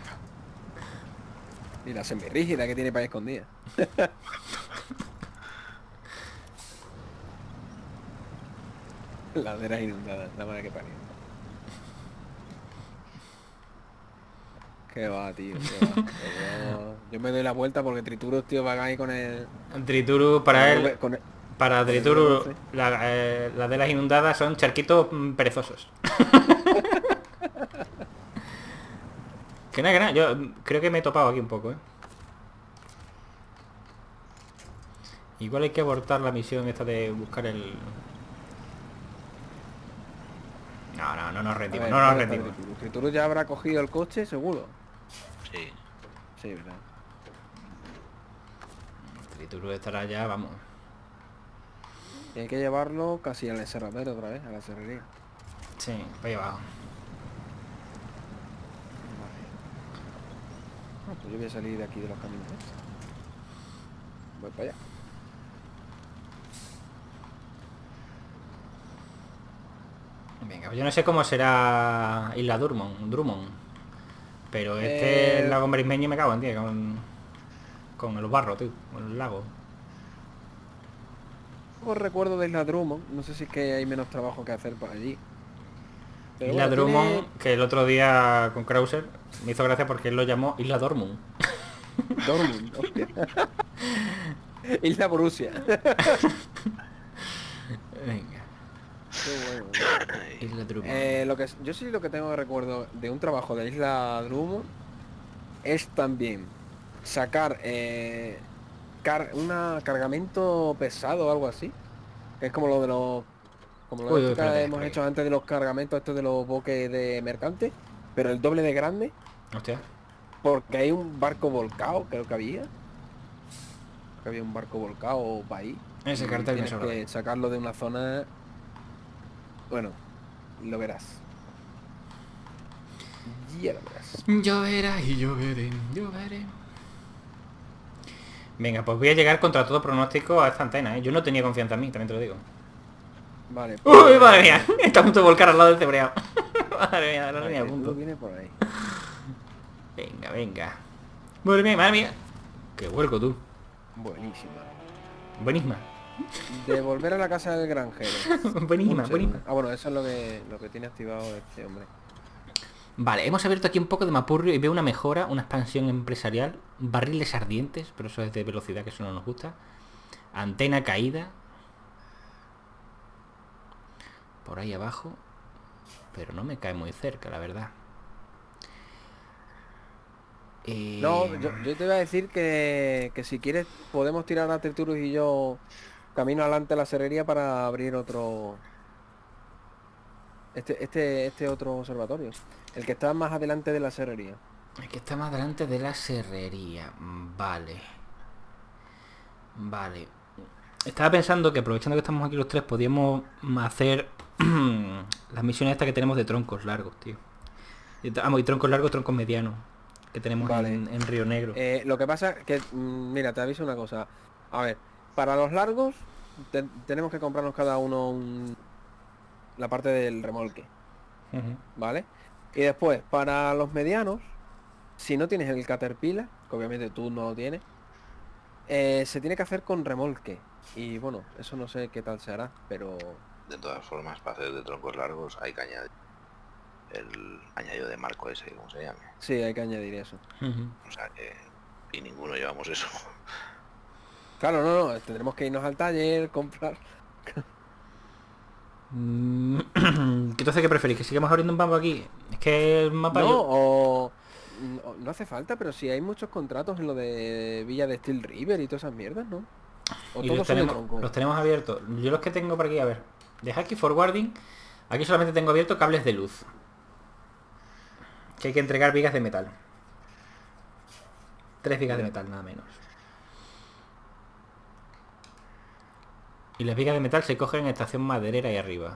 Y la semirrígida que tiene para escondida. Laderas inundadas, la madre que parió. Qué va, tío, qué va. Yo me doy la vuelta porque Trituro, tío, va ahí con el... Trituro para él... con el- Para con el Trituro, V12. las de las inundadas son charquitos perezosos. Que nada, yo creo que me he topado aquí un poco, ¿eh? Igual hay que abortar la misión esta de buscar el... No nos A rendimos, ver, no nos ¿dónde está rendimos. Trituro? Trituro ya habrá cogido el coche, seguro. Sí. Sí, ¿verdad? Trituro estará ya, vamos. Y hay que llevarlo casi al encerradero otra vez, a la cerrería. Sí, para allá abajo. Vale. Ah, pues yo voy a salir de aquí de los caminos estos. Voy para allá. Venga, pues yo no sé cómo será Isla Drummond. Pero este Eh, lago marismeño me cago en tío, con el barro, tío, con el lago. Os recuerdo de Isla Drummond, no sé si es que hay menos trabajo que hacer por allí. Pero Isla bueno, Drummond, que el otro día con Krauser me hizo gracia porque él lo llamó Isla Dortmund. Dortmund, hostia. Isla Borussia. Venga, Qué bueno. Isla Drummond. Yo sí lo que tengo de recuerdo de un trabajo de Isla Drummond es también sacar una cargamento pesado o algo así. Que es como lo de los... Como lo Uy, que espérate, hemos por hecho aquí. antes de los cargamentos estos de los buques de mercante, pero el doble de grande, Hostia. porque hay un barco volcado, creo que había. Que había un barco volcado para ahí. Ese Y cartel me tienes sobra. que sacarlo de una zona. Bueno, lo verás. Ya lo verás. Lloverá y lloveré, lloveré. Venga, pues voy a llegar contra todo pronóstico a esta antena, ¿eh? Yo no tenía confianza en mí, también te lo digo. Vale. ¡Uy, madre mía! Está a punto de volcar al lado del cebreado. Madre mía, la línea a Tú punto. viene por ahí. Venga, venga. Madre mía, madre mía. Qué huerco tú. Buenísima. Buenísima. De volver a la casa del granjero. Buenísima, Un buenísima. segundo. Ah, bueno, eso es lo que tiene activado este hombre. Vale, hemos abierto aquí un poco de mapurrio y veo una mejora, una expansión empresarial. Barriles ardientes, pero eso es de velocidad, que eso no nos gusta. Antena caída. Por ahí abajo. Pero no me cae muy cerca, la verdad. No, yo te iba a decir que si quieres podemos tirar a Triturus y yo camino adelante a la serrería para abrir otro... Este otro observatorio. El que está más adelante de la serrería. Aquí está más delante de la serrería. Vale. Vale. Estaba pensando que aprovechando que estamos aquí los tres, podíamos hacer las misiones estas que tenemos de troncos largos, tío. Y troncos largos, troncos medianos. Que tenemos Vale. en Río Negro. Lo que pasa que, mira, te aviso una cosa. A ver, para los largos tenemos que comprarnos cada uno la parte del remolque, Ujú. ¿vale? Y después, para los medianos, si no tienes el Caterpillar, que obviamente tú no lo tienes, se tiene que hacer con remolque. Y bueno, eso no sé qué tal se hará, pero... De todas formas, para hacer de troncos largos hay que añadir el añadido de marco ese, como se llame. Sí, hay que añadir eso. Ujú. O sea que... Y ninguno llevamos eso. Claro, no, tendremos que irnos al taller, comprar... Entonces, ¿qué preferís? ¿Que sigamos abriendo un mapa aquí? Es que el mapa... No, no hace falta, pero si hay muchos contratos en lo de Villa de Steel River y todas esas mierdas, ¿no? O Y todos son de tronco. los tenemos abiertos. Yo los que tengo por aquí, a ver. De Hacky Forwarding. Aquí solamente tengo abierto cables de luz. Que hay que entregar vigas de metal. 3 vigas de metal, nada menos. Y las vigas de metal se cogen en estación maderera ahí arriba.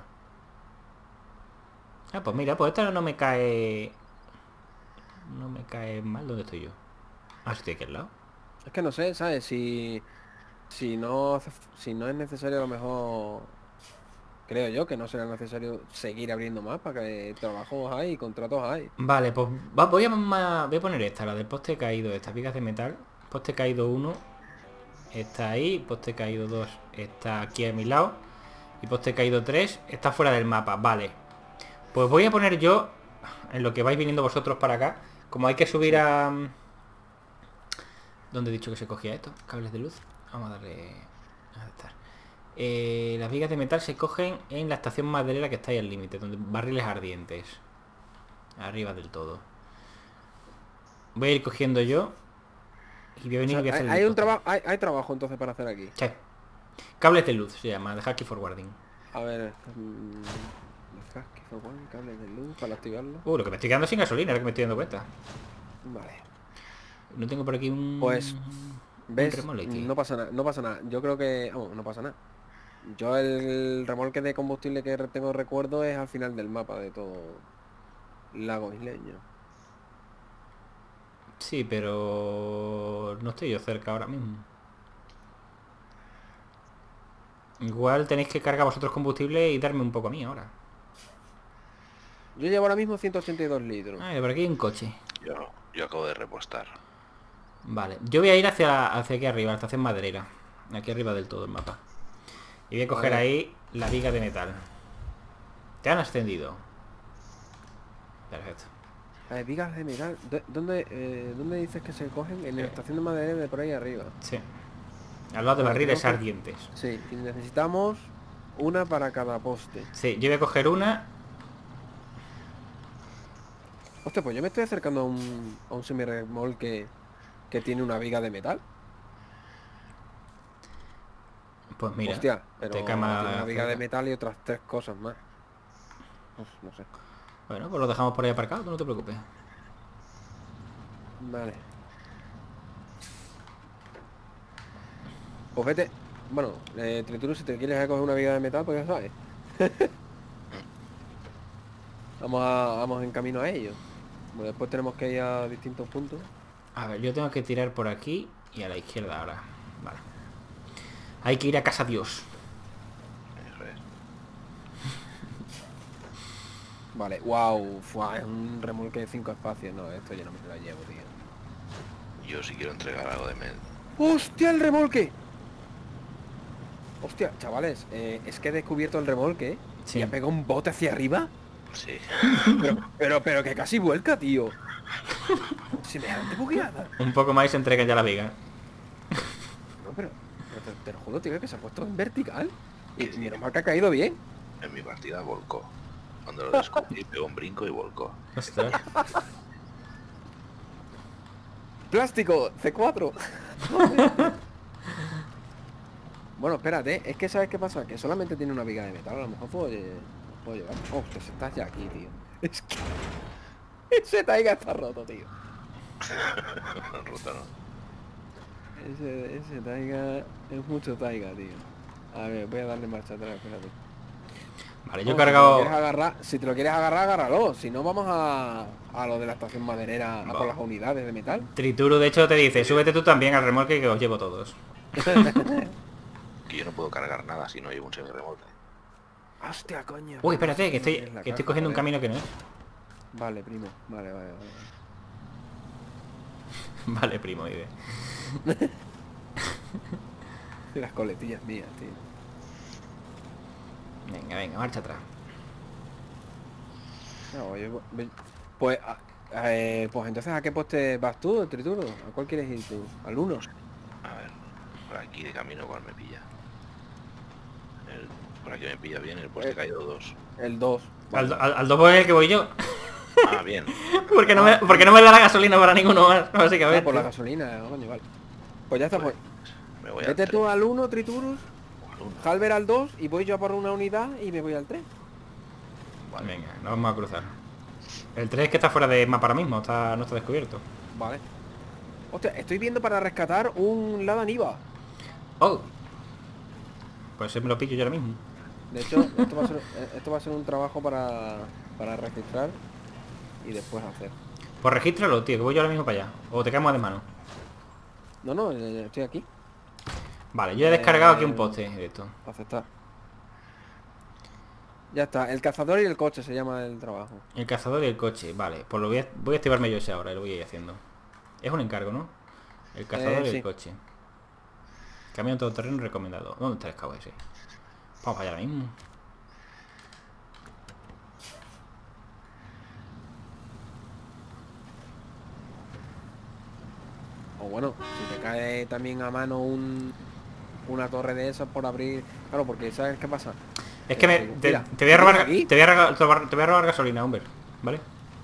Ah, pues mira, pues esta no me cae... No me cae mal. ¿Dónde estoy yo? Ah, estoy aquí al lado. Es que no sé, ¿sabes? Si no es necesario, a lo mejor creo yo que no será necesario seguir abriendo más para que trabajos hay y contratos hay. Vale, pues voy a poner esta, la del poste caído, estas vigas de metal. Poste caído 1 está ahí, poste caído 2 está aquí a mi lado y poste caído 3 está fuera del mapa. Vale, pues voy a poner yo, en lo que vais viniendo vosotros para acá, como hay que subir a... ¿Dónde he dicho que se cogía esto? Cables de luz. Vamos a darle... a estar. Las vigas de metal se cogen en la estación maderera que está ahí al límite, donde barriles ardientes. Arriba del todo. Voy a ir cogiendo yo. Y voy a venir O y voy a sea, hacer hay el un poste. trabajo, hay trabajo entonces para hacer aquí. Sí. Cables de luz se llama, de Hacky Forwarding. A ver, ¿qué fue bueno? Cables de luz para activarlo. Lo que me estoy quedando sin gasolina, ahora que me estoy dando cuenta. Vale. No tengo por aquí un... Pues, ¿ves? remolque. No pasa nada, no pasa nada. Yo creo que... vamos, no pasa nada. Yo el remolque de combustible que tengo recuerdo es al final del mapa de todo Lago Isleño. Sí, pero... no estoy yo cerca ahora mismo. Igual tenéis que cargar vosotros combustible y darme un poco a mí ahora. Yo llevo ahora mismo 182 litros. Ah, por aquí hay un coche. Yo acabo de repostar. Vale, yo voy a ir hacia aquí arriba, la estación maderera. Aquí arriba del todo el mapa. Y voy a coger Vale. ahí la viga de metal. Te han ascendido. Perfecto. A ver, vigas de metal. ¿Dónde dices que se cogen? En la estación de madera de por ahí arriba. Sí. Al lado de Vale, barriles creo que- ardientes. Sí, y necesitamos una para cada poste. Sí, yo voy a coger una. Hostia, pues yo me estoy acercando a un semirremolque que tiene una viga de metal. Pues mira, Hostia, pero te tiene una viga de cerca. metal y otras 3 cosas más. Uf, no sé. Bueno, pues lo dejamos por ahí aparcado, tú no te preocupes. Vale. Pues vete. Bueno, Trituro, si te quieres coger una viga de metal, pues ya sabes. Vamos en camino a ello. Bueno, después tenemos que ir a distintos puntos. A ver, yo tengo que tirar por aquí y a la izquierda ahora. Vale. Hay que ir a casa Dios. Eso es. Vale, wow, es un remolque de 5 espacios. No, esto yo no me lo llevo, tío. Yo sí quiero entregar algo de med. ¡Hostia, el remolque! Hostia, chavales, es que he descubierto el remolque, ¿eh? Sí. Y ha pegado un bote hacia arriba. Sí. Pero que casi vuelca, tío. Semejante bugueada. Un poco más y se entrega ya la viga. No, pero te lo juro, tío, que se ha puesto en vertical. Y Sí, sí. menos mal que ha caído bien. En mi partida volcó. Cuando lo descubrí, pegó un brinco y volcó. Ostras. ¡Plástico! ¡C4! Bueno, espérate, es que ¿sabes qué pasa? Que solamente tiene una viga de metal, a lo mejor puedo llevar. Oh, que se está ya aquí, tío. Es que... Ese Taiga está roto, tío. Ruta, ¿no? Ese Taiga es mucho Taiga, tío. A ver, voy a darle marcha atrás, espérate. Vale, yo he No, cargado... si te lo quieres agarrar, agárralo. Si no, vamos a lo de la estación maderera, a por las unidades de metal. Trituro, de hecho, te dice, súbete tú también al remolque que os llevo todos. Que yo no puedo cargar nada si no llevo un semirremolque. Hostia, coño. Uy, espérate, que Es la estoy caja, cogiendo un joder. camino que no es. Vale, primo. Vale. Vale, primo, dice. Las coletillas mías, tío. Venga, marcha atrás. No, pues, pues entonces, ¿a qué poste vas tú, Trituro? ¿A cuál quieres ir tú? ¿Al 1? A ver, por aquí de camino cuál me pilla. Por aquí me pilla bien el poste caído 2. El 2. Al 2 es el que voy yo. Ah, bien. porque no me da la gasolina para ninguno más, básicamente. Por la gasolina, coño, vale. Pues ya está, pues. Me voy Vete al tú 3. al 1, Triturus, Al 1. Halber al 2 y voy yo a por una unidad y me voy al 3. Vale. Venga, nos vamos a cruzar. El 3 es que está fuera de mapa ahora mismo, no está descubierto. Vale. Hostia, estoy viendo para rescatar un Lada Niva. Oh. Pues ese me lo pillo yo ahora mismo. De hecho, esto va a ser un trabajo para registrar y después hacer. Pues regístralo, tío, que voy yo ahora mismo para allá. O te quedamos de mano. No, estoy aquí. Vale, yo he descargado aquí un poste de esto. Aceptar. Ya está, el cazador y el coche se llama el trabajo. El cazador y el coche, vale. Pues lo voy a activarme yo ese ahora, y lo voy a ir haciendo. Es un encargo, ¿no? El cazador y sí. el coche. Camión todoterreno recomendado. ¿Dónde está el escabo ese? Vamos para allá ahora mismo. O bueno, si te cae también a mano una torre de esas por abrir. Claro, porque ¿sabes qué pasa? Es que Mira, te voy a robar aquí. te voy a robar gasolina, hombre. ¿Vale?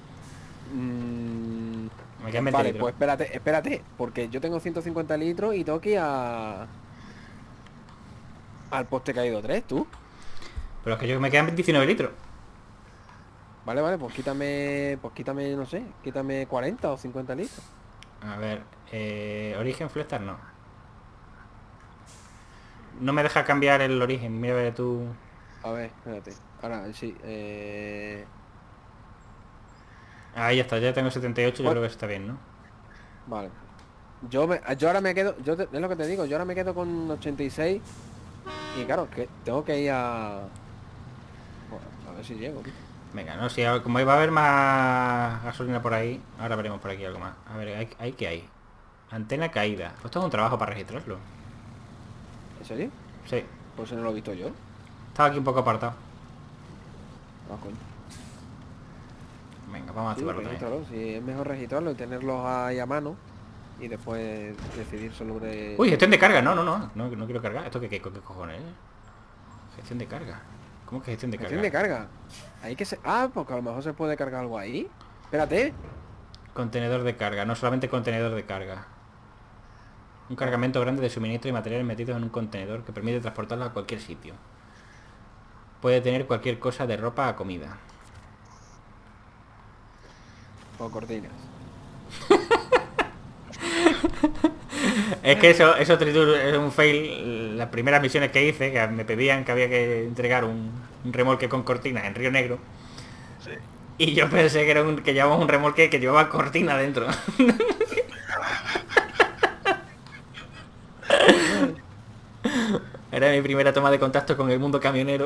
Me quedan 20 Vale, litros. pues espérate, porque yo tengo 150 litros y tengo que ir al poste caído 3, tú. Pero es que yo me quedan 19 litros. Vale, pues quítame, no sé, quítame 40 o 50 litros. A ver, origen Flestar no. No me deja cambiar el origen, mira a ver tú. A ver, espérate. Ahora, sí, Ahí ya está, ya tengo 78, yo What? creo que está bien, ¿no? vale. Yo ahora me quedo, es lo que te digo, yo ahora me quedo con 86 y claro, que tengo que ir bueno, a ver si llego, tío. Venga, no, si como iba a haber más gasolina por ahí, ahora veremos por aquí algo más. A ver, ¿qué hay? Antena caída. Pues esto es un trabajo para registrarlo. ¿En serio? Sí, Pues si no lo he visto yo. estaba aquí un poco apartado. Ah, coño. Venga, vamos a Sí, activarlo también. regístralo, sí, es mejor registrarlo y tenerlos ahí a mano y después decidir sobre... Uy, gestión de carga. No quiero cargar. ¿Esto qué cojones es? Gestión de carga. ¿Cómo que gestión de Gestión carga? de carga. Hay que se... Ah, porque a lo mejor se puede cargar algo ahí. Espérate. Contenedor de carga, no solamente contenedor de carga. Un cargamento grande de suministro y materiales metidos en un contenedor que permite transportarlo a cualquier sitio. Puede tener cualquier cosa de ropa a comida. O cortinas. Es que eso Tritur, es un fail. Las primeras misiones que hice, que me pedían que había que entregar un remolque con cortinas en Río Negro. Sí. Y yo pensé que era que llevábamos un remolque que llevaba cortina dentro. Era mi primera toma de contacto con el mundo camionero.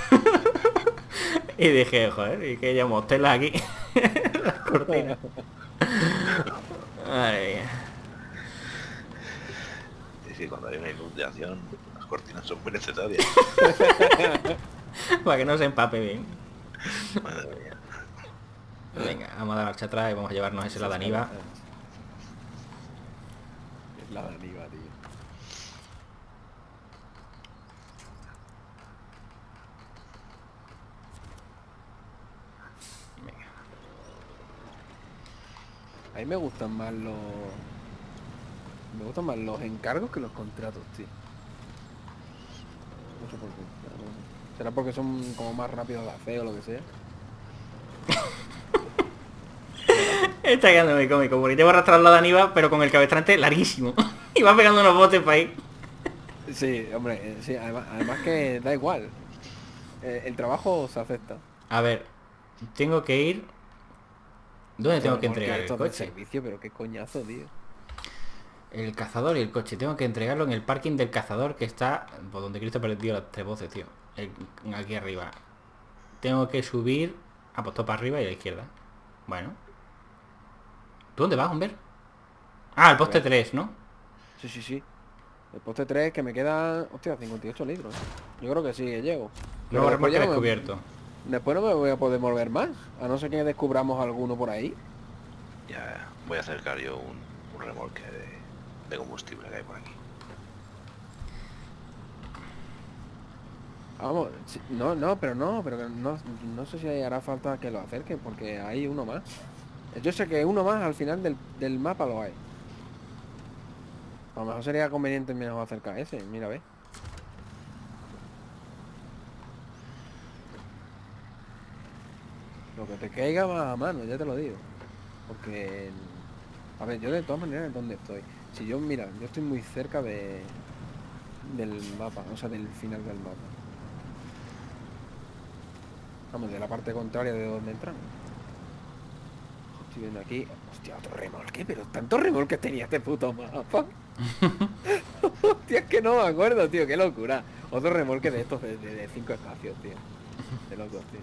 Y dije, joder, ¿y qué llamo? Telas aquí. Las cortinas. Madre mía. Es que cuando hay una inundación, las cortinas son muy necesarias. Para que no se empape bien. Madre mía. Venga, vamos a dar marcha atrás y vamos a llevarnos ese la Daniva. Es la Daniva, tío. Venga. A mí me gustan más los... Me gustan más los encargos que los contratos, tío. No sé por qué. ¿Será porque son como más rápidos de hacer o lo que sea? Está quedando muy cómico, porque llevo arrastrando la Daniva, pero con el cabestrante larguísimo. Y va pegando unos botes para ahí. Sí, hombre, sí, además que da igual. El trabajo se acepta. A ver, tengo que ir... ¿Dónde tengo que Remolque entregar el estos de coche? servicio, pero qué coñazo, tío. El cazador y el coche. Tengo que entregarlo en el parking del cazador que está... Por donde Cristo perdió las tres voces, tío. Aquí arriba. Tengo que subir... Ah, pues todo para arriba y a la izquierda. Bueno. ¿Tú dónde vas, hombre? Ah, el poste 3, ¿no? Sí, sí, sí. El poste 3 que me queda... Hostia, 58 litros. Yo creo que sí, que llego. Pero Luego después remolque ya no me- descubierto. Después no me voy a poder mover más. A no ser que descubramos alguno por ahí. Ya voy a acercar yo un remolque de combustible que hay por aquí. Vamos, pero que no sé si hará falta que lo acerque porque hay uno más. Yo sé que uno más al final del mapa lo hay. A lo mejor sería conveniente mejor acercar ese, mira, ve. Lo que te caiga más a mano, ya te lo digo. Porque... A ver, yo de todas maneras, ¿dónde estoy? Si yo, mira, yo estoy muy cerca del mapa, o sea, del final del mapa. Vamos, de la parte contraria de donde entramos. Estoy viendo aquí... Hostia, otro remolque, pero tantos remolques tenía este puto mapa. Hostia, es que no me acuerdo, tío, qué locura. Otro remolque de estos de 5 espacios, tío. De locos, tío.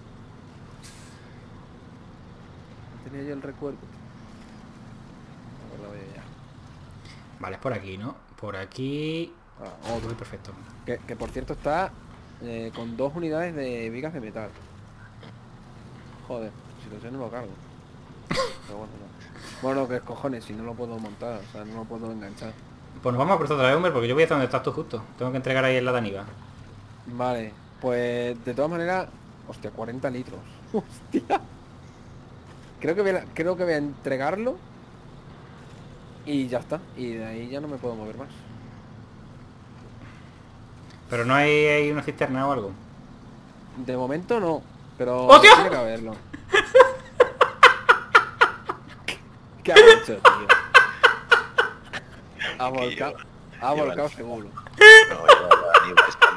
No tenía yo el recuerdo, tío. Me acordaba yo ya. Vale, es por aquí, ¿no? Por aquí... Ah, otro. Uy, perfecto. Que por cierto está con 2 unidades de vigas de metal. Joder, si lo sé no lo cargo. Pero bueno, no. Bueno, que cojones, si no lo puedo montar, o sea, no lo puedo enganchar. Pues nos vamos a cruzar otra vez, hombre, porque yo voy hasta donde estás tú justo. Tengo que entregar ahí en la Daniva. Vale, pues de todas maneras... Hostia, 40 litros. Hostia. Creo que voy a entregarlo. Y ya está. Y de ahí ya no me puedo mover más. Pero no hay una cisterna o algo. De momento no. Pero ¡Hostia! tiene que haberlo. ¿Qué ha hecho, tío? Ha Que volcado. lleva- Ha lleva- volcado seguro. No, la Daniva está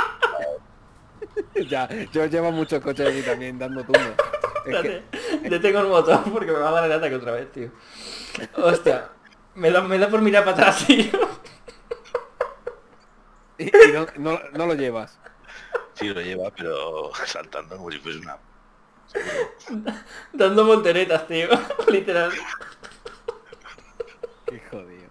muy- Ya, yo llevo muchos coches aquí también dando tumbos. Es que, Detengo el motor porque me va a dar el ataque otra vez, tío. Hostia. Me da por mirar para atrás, tío. y no lo llevas. Sí, lo lleva, pero saltando como si fuese una... Dando volteretas, tío. Literal. Qué jodido.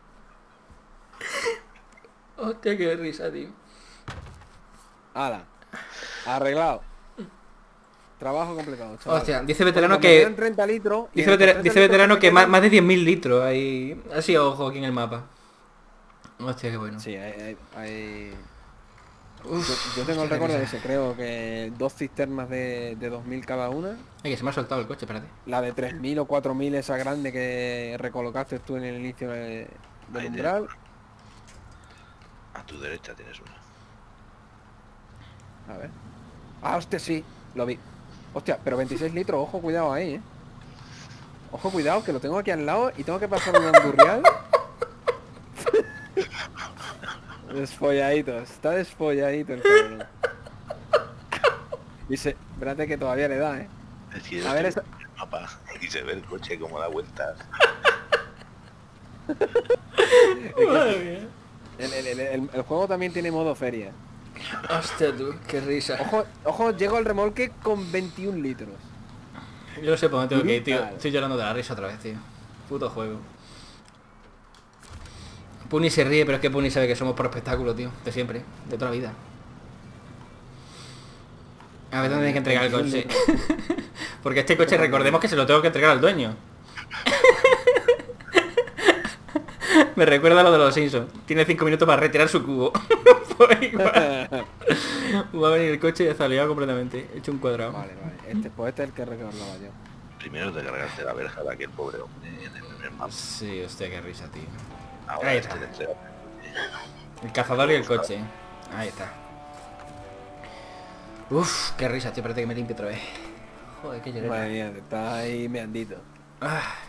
Hostia, qué risa, tío. Hala. Arreglado. Trabajo completado, chaval. Hostia, dice veterano Porque me que... quedan 30 litros. y Dice, en estos 30 dice litros veterano me que quedan- más de 10.000 litros ahí. Así ojo aquí en el mapa. Hostia, qué bueno. Sí, hay... Uf, Yo tengo el hostia, qué récord de risa. ese, creo que 2 cisternas de 2000 cada una. Ay, que se me ha soltado el coche, espérate. La de 3000 o 4000 esa grande que recolocaste tú en el inicio del Ahí umbral. A tu derecha tienes una. A ver. Ah, hostia, sí, lo vi. Hostia, pero 26 litros, ojo, cuidado ahí, Ojo, cuidado, que lo tengo aquí al lado y tengo que pasar un andurrial. Desfolladito, está desfolladito el cabrón. Dice, espérate que todavía le da, Es que A ver, estoy en el mapa y se ve el coche como da vueltas. El juego también tiene modo feria. Hostia tú, qué risa. Ojo, ojo, llego al remolque con 21 litros. Yo no sé por dónde tengo que ir, tío. Brutal. Estoy llorando de la risa otra vez, tío. Puto juego. Puni se ríe, pero es que Puni sabe que somos por espectáculo, tío. De siempre, de toda la vida. A ver dónde hay que entregar el coche. Porque este coche, recordemos que se lo tengo que entregar al dueño. Me recuerda a lo de los Simpsons. Tiene 5 minutos para retirar su cubo. Pues igual. Va a venir el coche y ya está liado completamente. He hecho un cuadrado. Vale, pues este es el que recordaba yo. Primero te cargaste la verja de aquel pobre hombre en el primer mapa. Sí, hostia, qué risa, tío. Ahora Ahí este está. te entrega. El cazador y el coche. Ahí está. Uf, qué risa, tío. Espérate que me limpie otra vez. Joder, qué llorera. Madre mía, está ahí meandito. Ah.